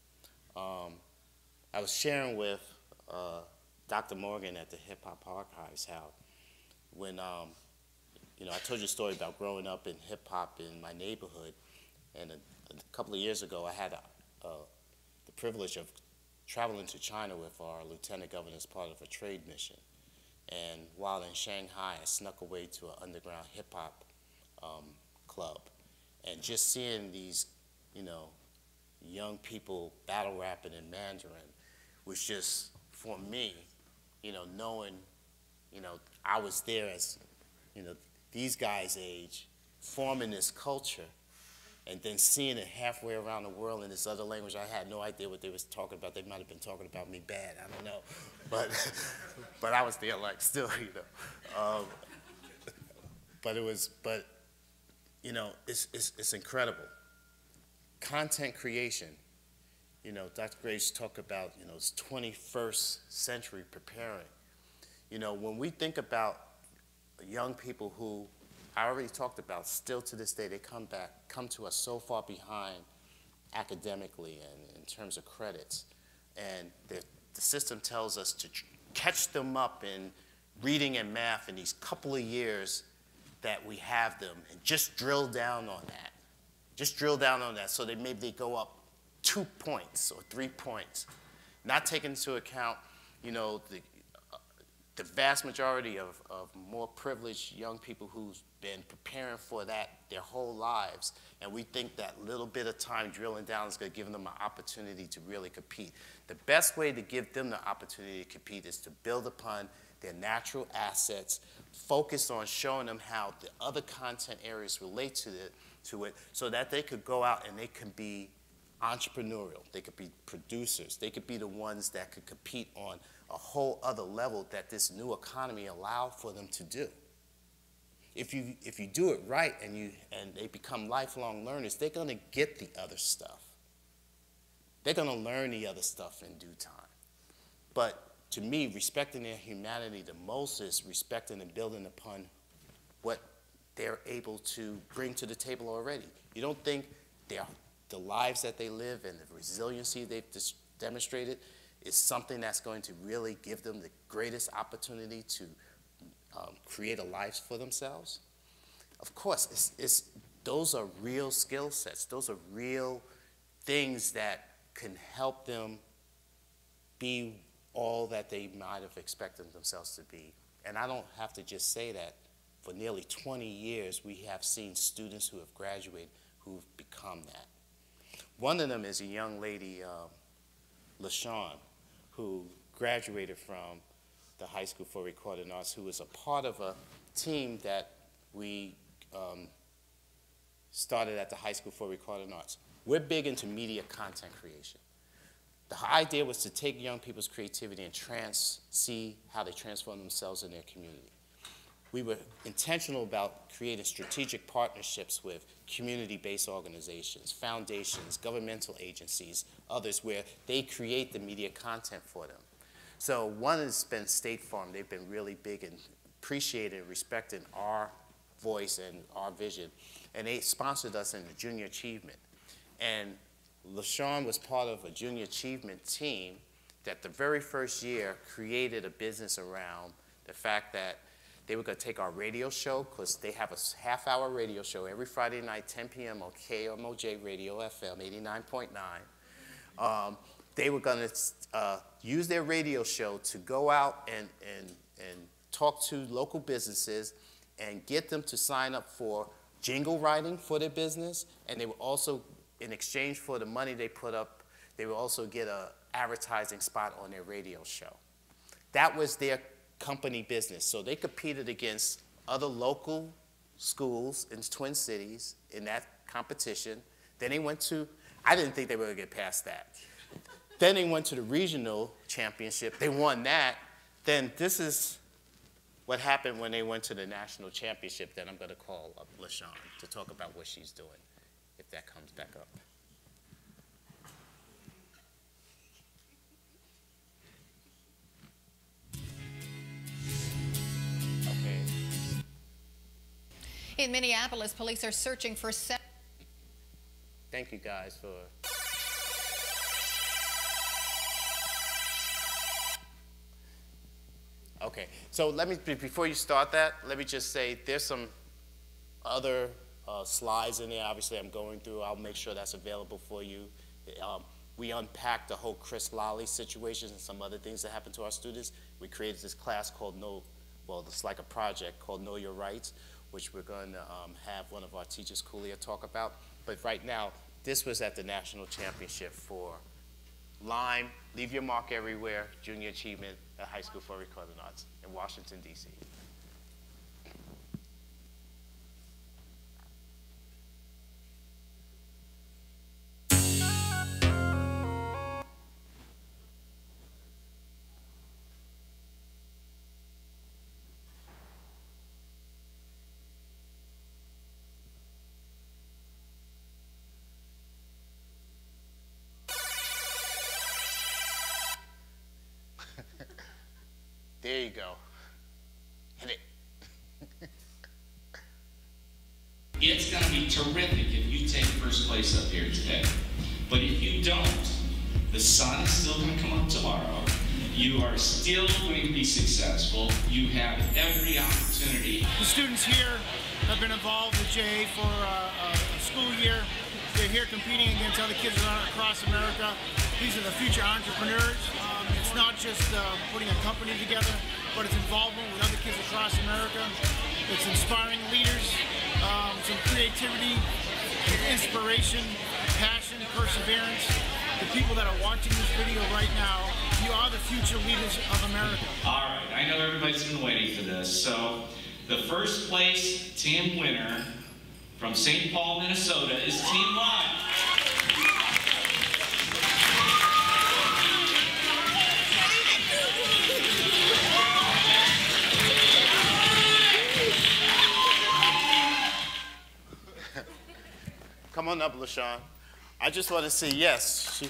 I was sharing with Dr. Morgan at the Hip Hop Archives how when, you know, I told you a story about growing up in hip hop in my neighborhood, and a couple of years ago I had the privilege of traveling to China with our lieutenant governor as part of a trade mission. And while in Shanghai, I snuck away to an underground hip hop club, and just seeing these, you know, young people battle rapping in Mandarin was just, for me, you know, knowing, you know, I was there as, you know, these guys' age, forming this culture, and then seeing it halfway around the world in this other language. I had no idea what they was talking about. They might have been talking about me bad, I don't know. But I was there like still, you know. But you know, it's incredible. Content creation, you know, Dr. Graves talked about, you know, it's 21st century preparing. You know, when we think about young people who I already talked about, still to this day, they come to us so far behind academically and in terms of credits. And the system tells us to catch them up in reading and math in these couple of years that we have them, and just drill down on that. Just drill down on that so that maybe they go up 2 points or 3 points, not taking into account, you know, the vast majority of more privileged young people who's been preparing for that their whole lives, and we think that little bit of time drilling down is going to give them an opportunity to really compete. The best way to give them the opportunity to compete is to build upon their natural assets, focus on showing them how the other content areas relate to it so that they could go out and they can be entrepreneurial, they could be producers, they could be the ones that could compete on a whole other level that this new economy allowed for them to do. If you do it right and they become lifelong learners, they're going to get the other stuff. They're going to learn the other stuff in due time. But to me, respecting their humanity the most is respecting and building upon what they're able to bring to the table already. You don't think the lives that they live and the resiliency they've demonstrated is something that's going to really give them the greatest opportunity to create a life for themselves? Of course, those are real skill sets. Those are real things that can help them be all that they might have expected themselves to be. And I don't have to just say that. For nearly 20 years, we have seen students who have graduated who've become that. One of them is a young lady, LaShawn, who graduated from the High School for Recording Arts, who was a part of a team that we started at the High School for Recording Arts. We're big into media content creation. The idea was to take young people's creativity and see how they transform themselves in their community. We were intentional about creating strategic partnerships with community-based organizations, foundations, governmental agencies, others where they create the media content for them. So one has been State Farm. They've been really big in appreciating and respecting our voice and our vision. And they sponsored us in the Junior Achievement. And LaShawn was part of a Junior Achievement team that the very first year created a business around the fact that they were going to take our radio show, because they have a half-hour radio show every Friday night, 10 p.m. on KMOJ Radio FM 89.9. They were going to use their radio show to go out and talk to local businesses and get them to sign up for jingle writing for their business. And they were also, in exchange for the money they put up, they would also get an advertising spot on their radio show. That was their company business. So they competed against other local schools in Twin Cities in that competition. Then they went to, I didn't think they were going to get past that. Then they went to the regional championship. They won that. Then this is what happened when they went to the national championship. Then I'm going to call up LaShawn to talk about what she's doing, if that comes back up. In Minneapolis, police are searching for Thank you guys for... Okay, so let me, before you start that, let me just say there's some other slides in there. Obviously, I'm going through. I'll make sure that's available for you. We unpacked the whole Chris Lally situation and some other things that happened to our students. We created this class called it's like a project called Know Your Rights, which we're going to have one of our teachers, Kulia, talk about. But right now, this was at the national championship for Lime, Leave Your Mark Everywhere, Junior Achievement at High School for Recording Arts in Washington, D.C. There you go. Hit it. It's going to be terrific if you take first place up here today. But if you don't, the sun is still going to come up tomorrow. You are still going to be successful. You have every opportunity. The students here have been involved with JA for a school year. They're here competing against other kids across America. These are the future entrepreneurs. It's not just putting a company together, but it's involvement with other kids across America. It's inspiring leaders, some creativity, inspiration, passion, perseverance. The people that are watching this video right now, you are the future leaders of America. All right, I know everybody's been waiting for this. So the first place team winner from St. Paul, Minnesota is Team 1. Come on up, LaShawn. I just want to say yes.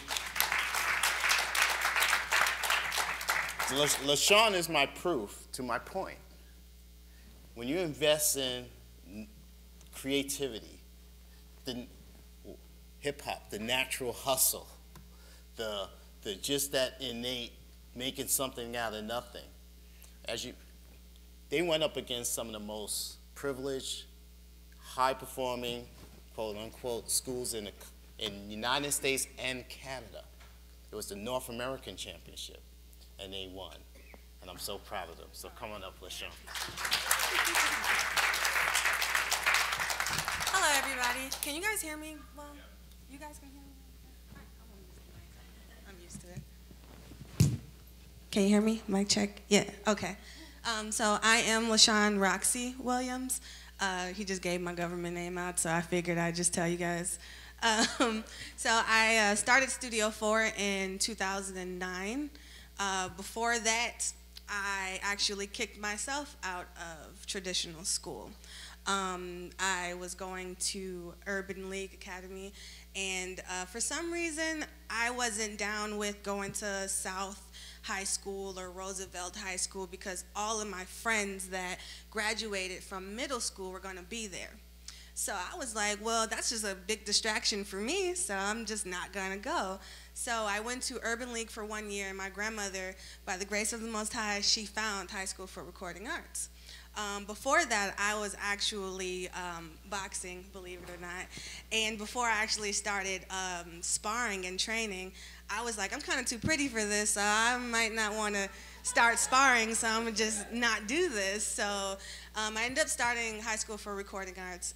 LaShawn is my proof to my point. When you invest in creativity, the hip-hop, the natural hustle, the just that innate making something out of nothing, they went up against some of the most privileged, high-performing, quote-unquote, schools in the United States and Canada. It was the North American Championship, and they won. And I'm so proud of them. So come on up, LaShawn. Hello, everybody. Can you guys hear me? Well, you guys can hear me? I'm used to it. Can you hear me? Mic check? Yeah, okay. So I am LaShawn Roxy Williams. He just gave my government name out, so I figured I'd just tell you guys. So I started Studio 4 in 2009. Before that, I actually kicked myself out of traditional school. I was going to Urban League Academy, and for some reason, I wasn't down with going to South High School or Roosevelt High School because all of my friends that graduated from middle school were going to be there. So I was like, well, that's just a big distraction for me, so I'm just not going to go. So I went to Urban League for 1 year, and my grandmother, by the grace of the Most High, she found High School for Recording Arts. Before that, I was actually boxing, believe it or not. And before I actually started sparring and training, I was like, I'm kind of too pretty for this, so I might not want to start sparring, so I'm going to just not do this. So I ended up starting High School for Recording Arts.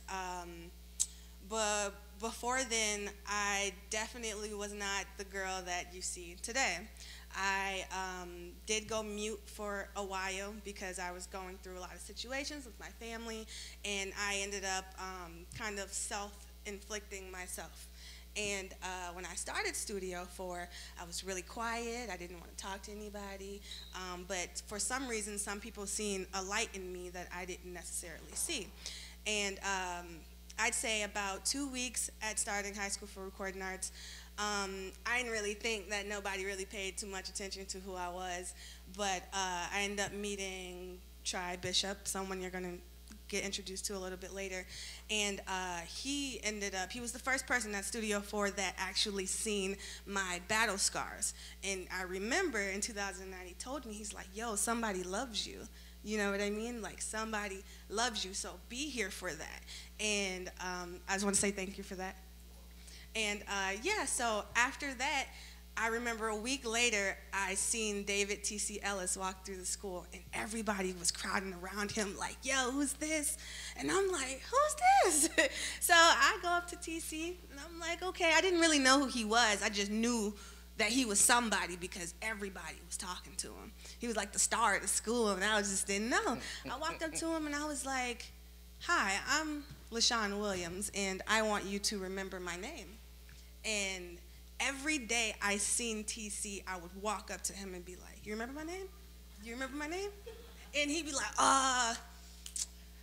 But before then, I definitely was not the girl that you see today. I did go mute for a while because I was going through a lot of situations with my family, and I ended up kind of self-inflicting myself. And when I started Studio 4, I was really quiet. I didn't want to talk to anybody. But for some reason, some people seen a light in me that I didn't necessarily see. And I'd say about 2 weeks at starting High School for Recording Arts, I didn't really think that nobody really paid too much attention to who I was, but I ended up meeting Tri Bishop, someone you're going to get introduced to a little bit later, and he was the first person at Studio 4 that actually seen my battle scars. And I remember in 2009, he told me, he's like, yo, somebody loves you. You know what I mean? Like, somebody loves you, so be here for that. And I just want to say thank you for that. And yeah, so after that, I remember a week later, I seen David T.C. Ellis walk through the school, and everybody was crowding around him like, yo, who's this? And I'm like, who's this? So I go up to T.C., and I'm like, okay, I didn't really know who he was. I just knew that he was somebody because everybody was talking to him. He was like the star of the school, and I just didn't know. I walked up to him, and I was like, hi, I'm LaShawn Williams, and I want you to remember my name. And every day I seen TC, I would walk up to him and be like, you remember my name? You remember my name? And he'd be like,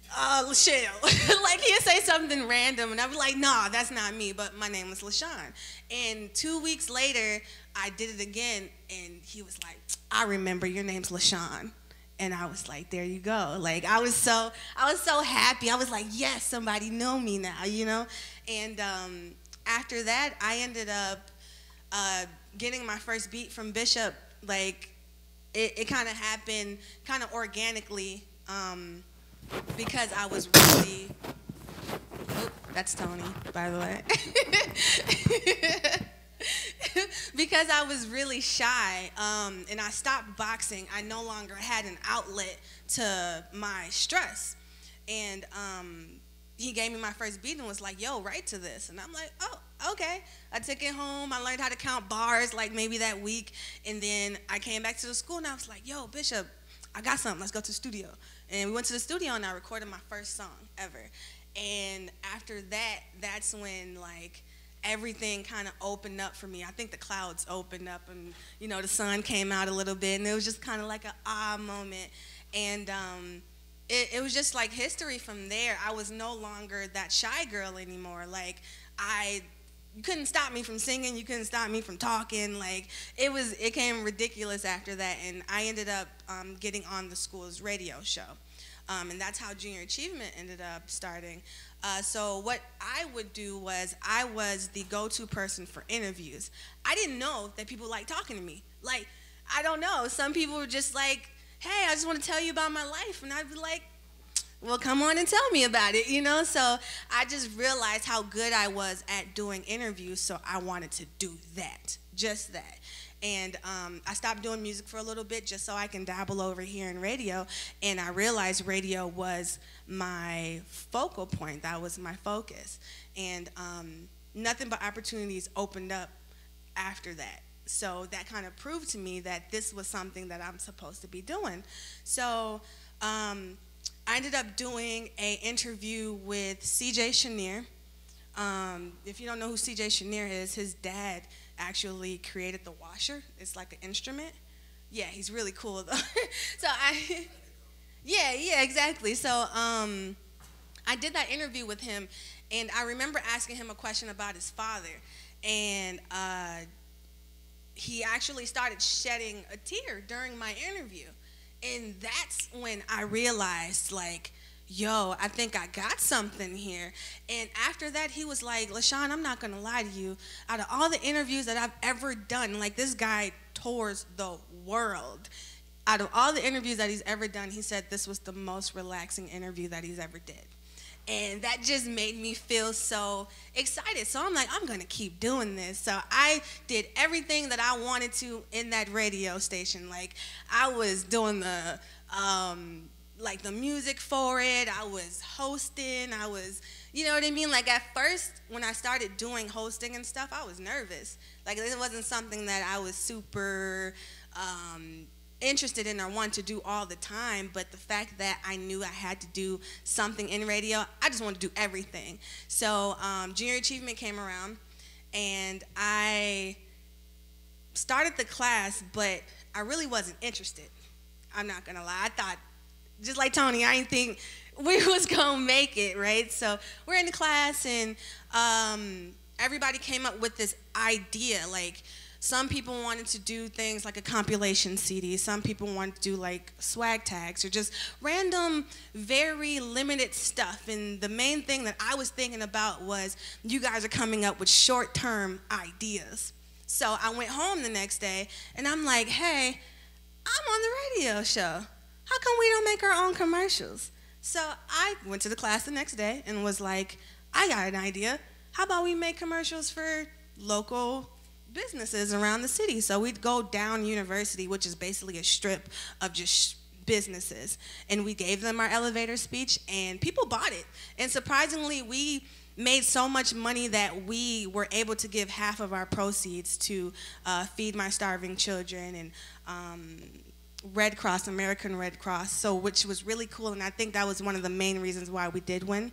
Lachelle. Like, he'd say something random, and I'd be like, nah, that's not me, but my name is LaShawn. And 2 weeks later, I did it again, and he was like, I remember, your name's LaShawn. And I was like, there you go. Like, I was so happy. I was like, yes, somebody know me now, you know? And after that, I ended up getting my first beat from Bishop. Like, it kind of happened kind of organically, because I was really, that's Tony, by the way. Because I was really shy, and I stopped boxing, I no longer had an outlet to my stress. And he gave me my first beat and was like, yo, write to this. And I'm like, oh, okay. I took it home. I learned how to count bars like maybe that week. And then I came back to the school and I was like, yo, Bishop, I got something. Let's go to the studio. And we went to the studio and I recorded my first song ever. And after that, that's when like everything kind of opened up for me. I think the clouds opened up and, you know, the sun came out a little bit, and it was just kind of like an ah moment. And it was just like history from there. I was no longer that shy girl anymore. Like, you couldn't stop me from singing, you couldn't stop me from talking. Like, it came ridiculous after that, and I ended up getting on the school's radio show. And that's how Junior Achievement ended up starting. So what I would do was, I was the go-to person for interviews. I didn't know that people liked talking to me. Like, I don't know, some people were just like, hey, I just want to tell you about my life. And I'd be like, well, come on and tell me about it, you know? So I just realized how good I was at doing interviews, so I wanted to do that, just that. And I stopped doing music for a little bit just so I can dabble over here in radio, and I realized radio was my focal point. That was my focus. And nothing but opportunities opened up after that. So that kind of proved to me that this was something that I'm supposed to be doing. So I ended up doing an interview with C.J. Chenier. If you don't know who C.J. Chenier is, his dad actually created the washer. It's like an instrument. Yeah, he's really cool though. So yeah, exactly. So I did that interview with him, and I remember asking him a question about his father, and he actually started shedding a tear during my interview. And that's when I realized, like, yo, I think I got something here. And after that, he was like, LaShawn, I'm not gonna lie to you, out of all the interviews that I've ever done, like, this guy tours the world. Out of all the interviews that he's ever done, he said this was the most relaxing interview that he's ever did. And that just made me feel so excited. So I'm like, I'm gonna keep doing this. So I did everything that I wanted to in that radio station. Like, I was doing the like the music for it. I was hosting. I was, you know what I mean? Like, at first, when I started doing hosting and stuff, I was nervous. Like, it wasn't something that I was super interested in or want to do all the time, but the fact that I knew I had to do something in radio, I just wanted to do everything. So Junior Achievement came around, and I started the class, but I really wasn't interested. I'm not gonna lie. I thought, just like Tony, I didn't think we was gonna make it, right? So we're in the class, and everybody came up with this idea. Like, some people wanted to do things like a compilation CD. Some people wanted to do like swag tags or just random, very limited stuff. And the main thing that I was thinking about was, you guys are coming up with short-term ideas. So I went home the next day, and I'm like, hey, I'm on the radio show. How come we don't make our own commercials? So I went to the class the next day and was like, I got an idea. How about we make commercials for local businesses around the city? So we'd go down University, which is basically a strip of just businesses, and we gave them our elevator speech, and people bought it. And surprisingly, we made so much money that we were able to give half of our proceeds to Feed My Starving Children and Red Cross, American Red Cross, so which was really cool, and I think that was one of the main reasons why we did win.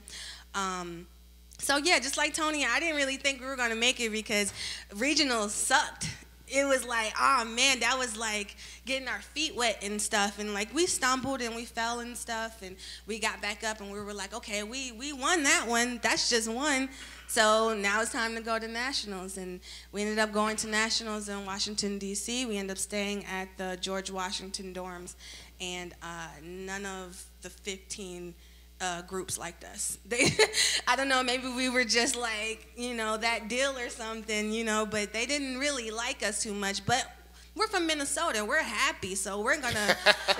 So yeah, just like Tony, I didn't really think we were gonna make it because regionals sucked. it was like, oh man, that was like getting our feet wet and stuff. And like we stumbled and we fell and stuff, and we got back up and we were like, okay, we won that one. That's just one. So now it's time to go to nationals. And we ended up going to nationals in Washington, D.C. We ended up staying at the George Washington dorms, and none of the 15 groups liked us. I don't know, maybe we were just like, that deal or something, but they didn't really like us too much. But we're from Minnesota, we're happy, so we're gonna,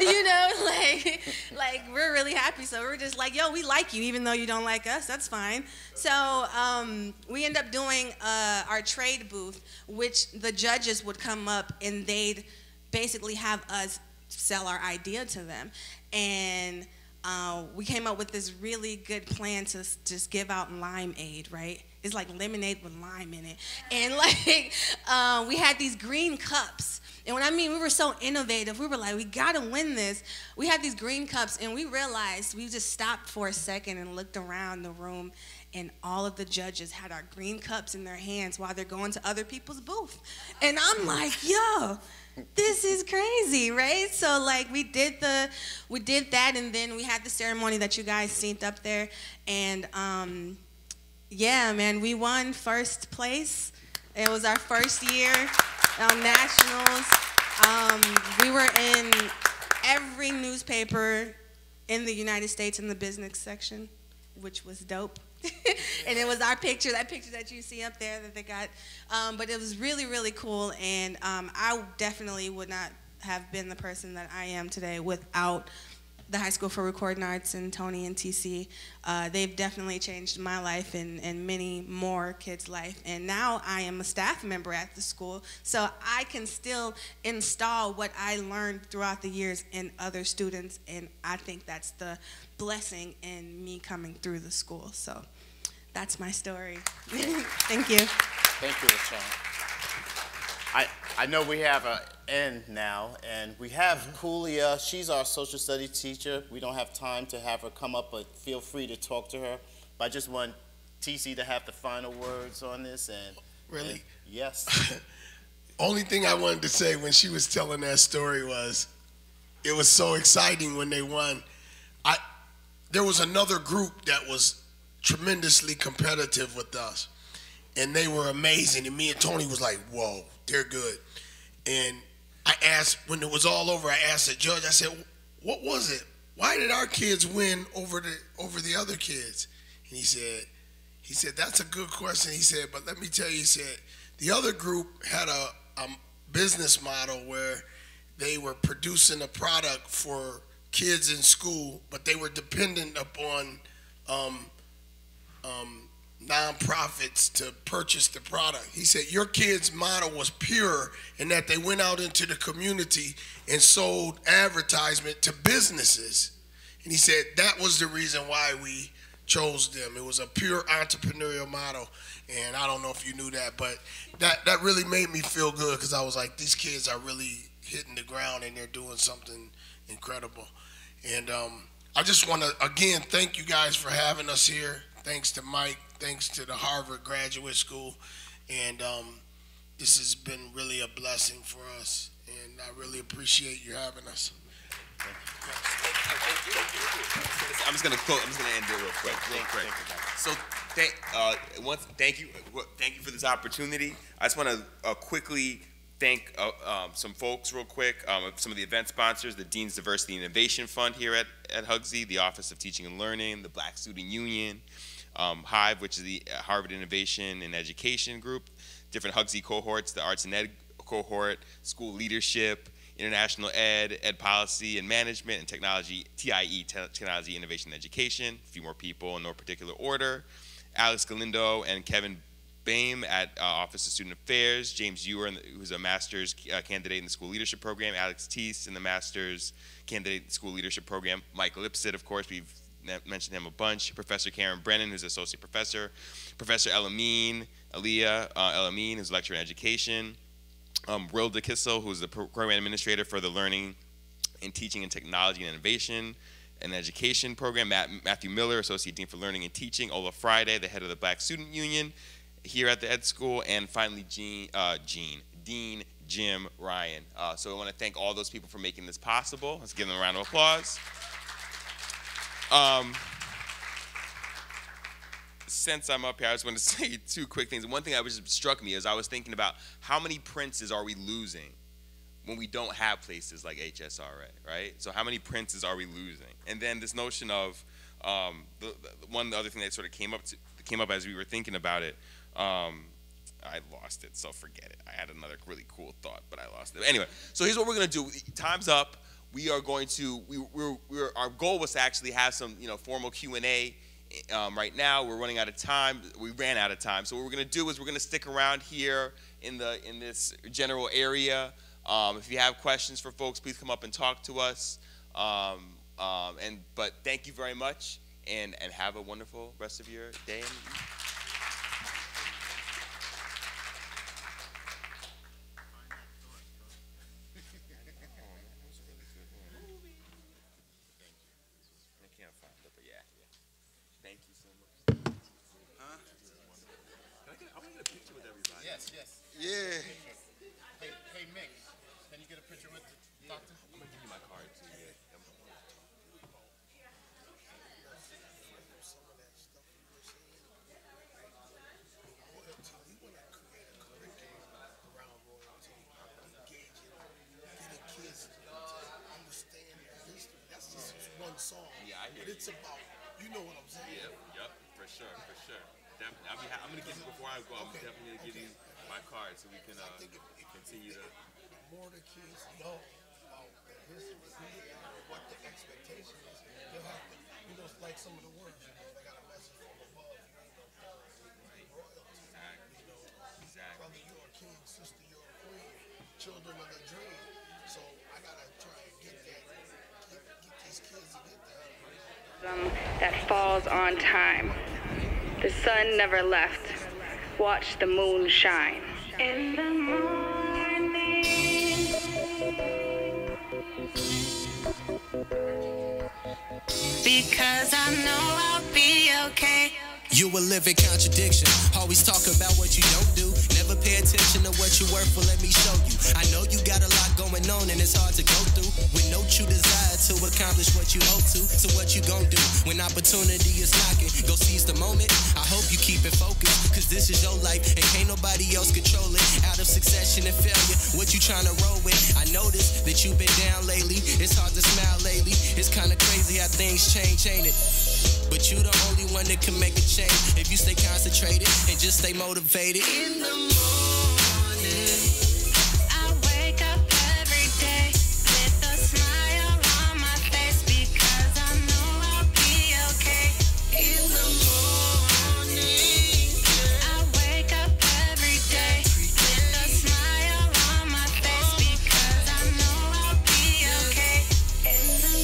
like we're really happy, so we're just like, yo, we like you, even though you don't like us, that's fine. So we end up doing our trade booth, which the judges would come up and they'd basically have us sell our idea to them. And we came up with this really good plan to just give out limeade, right? It's like lemonade with lime in it. And like, we had these green cups. And when I mean we were so innovative, we were like, we gotta win this. We had these green cups, and we realized, we just stopped for a second and looked around the room, and all of the judges had our green cups in their hands while they're going to other people's booth. And I'm like, yo, this is crazy, right? So like we did that, and then we had the ceremony that you guys seen up there, and yeah, man, we won first place. It was our first year on nationals. We were in every newspaper in the United States in the business section, which was dope. And it was our picture, that picture that you see up there that they got. But it was really, really cool, and I definitely would not have been the person that I am today without the High School for Recording Arts and Tony and TC. They've definitely changed my life and many more kids' life. And now I am a staff member at the school, so I can still install what I learned throughout the years in other students, and I think that's the blessing in me coming through the school. So that's my story. Thank you. Thank you, LaShawn. I know we have an end now, and we have Kulia. She's our social studies teacher. We don't have time to have her come up, but feel free to talk to her. But I just want TC to have the final words on this. And really? And yes. Only thing I wanted to say when she was telling that story was, it was so exciting when they won. There was another group that was tremendously competitive with us, and they were amazing. And me and Tony was like, whoa, they're good. And I asked, when it was all over, I asked the judge, I said, what was it? Why did our kids win over the other kids? And he said, that's a good question. He said, but let me tell you, he said, the other group had a business model where they were producing a product for kids in school, but they were dependent upon nonprofits to purchase the product. He said, your kids' model was pure in that they went out into the community and sold advertisement to businesses. And he said that was the reason why we chose them. It was a pure entrepreneurial model. And I don't know if you knew that, but that really made me feel good, because I was like, these kids are really hitting the ground and they're doing something incredible. And I just want to, again, thank you guys for having us here. Thanks to Mike. Thanks to the Harvard Graduate School. And this has been really a blessing for us. And I really appreciate you having us. I'm just gonna end it real quick. So thank you for this opportunity. I just want to quickly thank some folks real quick. Some of the event sponsors: the Dean's Diversity and Innovation Fund here at Hugsy, the Office of Teaching and Learning, the Black Student Union, Hive, which is the Harvard Innovation and Education Group, different Hugsy cohorts, the Arts and Ed cohort, School Leadership, International Ed Policy and Management, and Technology, TIE, Technology, Innovation, and Education, a few more people in no particular order, Alex Galindo and Kevin Boehm at Office of Student Affairs, James Ewer, who's a master's candidate in the School Leadership Program, Alex Teese in the master's candidate in the School Leadership Program, Mike Lipset, of course, we've mentioned him a bunch, Professor Karen Brennan, who's associate professor, Professor Aliyah El-Amin, who's lecturer in education, Rilda Kissel, who's the program administrator for the Learning and Teaching and Technology and Innovation and Education Program, Matthew Miller, associate dean for Learning and Teaching, Ola Friday, the head of the Black Student Union here at the Ed School, and finally Dean Jim, Ryan. So I want to thank all those people for making this possible. Let's give them a round of applause. Since I'm up here, I just want to say two quick things. One thing that just struck me is I was thinking about how many princes are we losing when we don't have places like HSRA, right? So how many princes are we losing? And then this notion of one other thing that sort of came up as we were thinking about it. I lost it, so forget it. I had another really cool thought, but I lost it. Anyway, so here's what we're gonna do. Time's up. We are going to. Our goal was to actually have some, formal Q&A. Right now, we're running out of time. We ran out of time. So what we're gonna do is we're gonna stick around here in this general area. If you have questions for folks, please come up and talk to us. But thank you very much, and have a wonderful rest of your day. Thank you so much. Huh? I want to get a picture with everybody. Yes, yes. Yeah. Hey, Mick, can you get a picture with the doctor? I'm going to give you my card, too. Yeah. Song. Yeah, I hear but it's about, you know what I'm saying? Yep, for sure. Definitely. I'm going to give you, before I go, I'm definitely going to give you my card so we can continue to. The more the kids know about the history, what the expectation is, they'll have to, it's like some of the words, they got a message from above, royalty. Exactly. Brother, you're a king, sister, you're a queen, children of the dream. So I got to try and get that. That falls on time. The sun never left. Watch the moon shine. In the morning. Because I know I'll be okay. You a living contradiction. Always talk about what you don't do. Never pay attention to what you're worth. Well, let me show you. I know you got a lot going on and it's hard to go through. With no true desire to accomplish what you hope to. So what you gon' do when opportunity is knocking? Go seize the moment. I hope you keep it focused. Cause this is your life and can't nobody else control it. Out of succession and failure, what you trying to roll with? I noticed that you've been down lately. It's hard to smile lately. It's kinda crazy how things change, ain't it? But you the only one that can make a change if you stay concentrated and just stay motivated. In the morning, I wake up every day with a smile on my face because I know I'll be okay. In the morning, I wake up every day with a smile on my face because I know I'll be okay. In the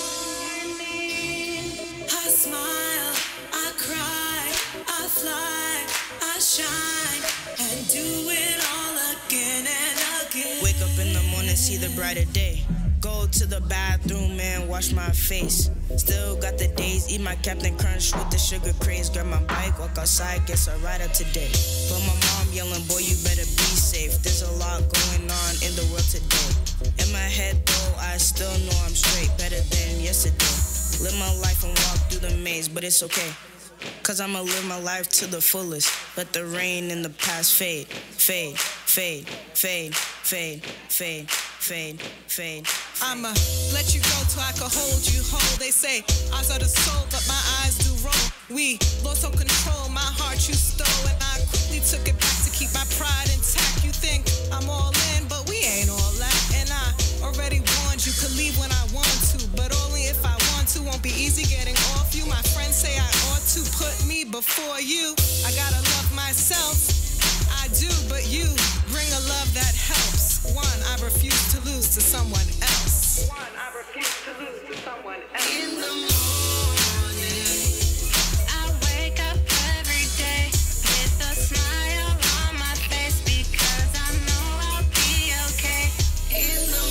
morning, I smile, I cry, I fly, I shine, and do it all again and again. Wake up in the morning, see the brighter day. Go to the bathroom and wash my face. Still got the days, eat my Captain Crunch with the sugar craze. Grab my bike, walk outside, guess I'll ride out today. But my mom yelling, boy, you better be safe. There's a lot going on in the world today. In my head though, I still know I'm straight, better than yesterday. Live my life and walk through the maze, but it's okay. Cause I'ma live my life to the fullest. Let the rain in the past fade, fade, fade, fade, fade, fade, fade, fade. I'ma let you go till I can hold you whole. They say eyes are the soul, but my eyes do roll. We lost all control, my heart you stole, and I quickly took it back to keep my pride intact. You think I'm all in, but we ain't all that. And I already warned you, could leave when I want to, but only if I want to. Won't be easy getting off you. My friends say I ought to put me before you. I gotta love myself. I do, but you bring a love that helps. One, I refuse to lose to someone else. One, I refuse to lose to someone else. In the morning, I wake up every day with a smile on my face because I know I'll be okay. In the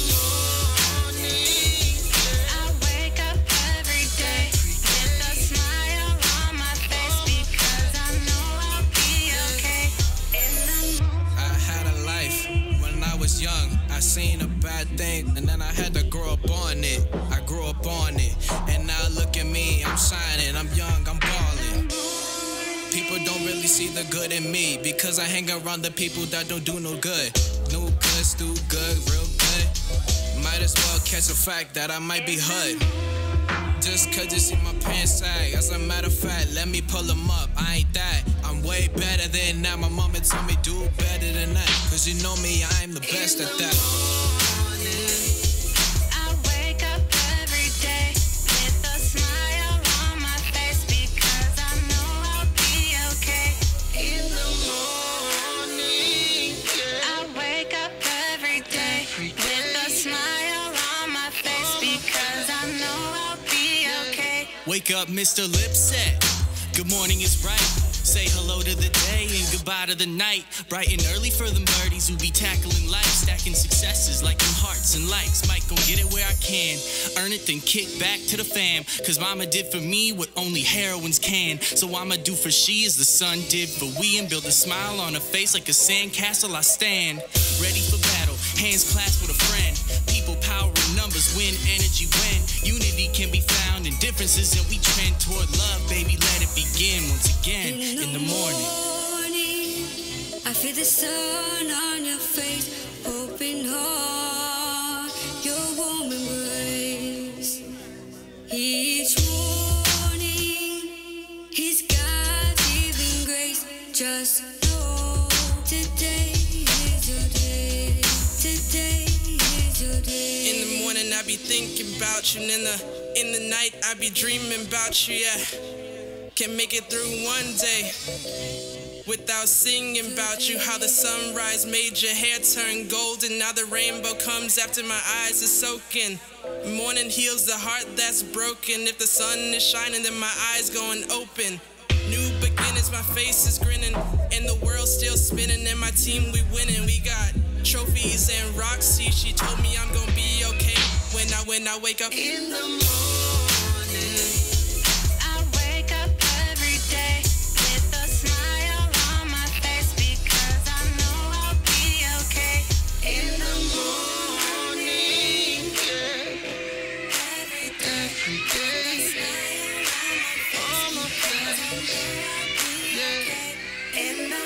morning, I wake up every day with a smile on my face because I know I'll be okay. In the morning, I had a life when bad thing, and then I had to grow up on it. I grew up on it, and now look at me, I'm shining, I'm young, I'm ballin'. People don't really see the good in me, because I hang around the people that don't do no good. No good, still good, real good. Might as well catch the fact that I might be hood. Just cause you see my pants sag. As a matter of fact, let me pull them up, I ain't that. I'm way better than that. My mama told me do better than that. Cause you know me, I'm the best at that. I wake up every day with a smile on my face because I know I'll be okay. In the morning, I wake up every day with a smile on my face because I know I'll be okay. Wake up, Mr. Lipset. Good morning is right. Say hello to the day and goodbye to the night. Bright and early for them birdies who be tackling life, stacking successes like them hearts and likes. Might gon' get it where I can, earn it then kick back to the fam. Cause mama did for me what only heroines can. So I'ma do for she as the sun did for we, and build a smile on her face like a sandcastle. I stand ready for battle, hands clasped with a friend. People, power, and numbers win energy when unity can be found in differences, and we trend toward love. Baby, let it begin once again in the morning. I feel the sun on your face, open heart, your warm embrace. Each morning, His God-given grace. Just know today is your day. Today is your day. In the morning I be thinking about you, and in the night I be dreaming about you, yeah. Can't make it through one day without singing about you. How the sunrise made your hair turn golden. Now the rainbow comes after my eyes are soaking. Morning heals the heart that's broken. If the sun is shining, then my eyes going open. New beginnings, my face is grinning, and the world's still spinning, and my team we winning. We got trophies and Roxy, she told me I'm gonna be okay when I wake up in the morning. I wake up every day with a smile on my face because I know I'll be okay. In the morning, every day, on my face, in the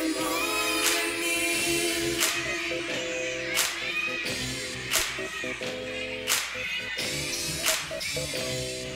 morning.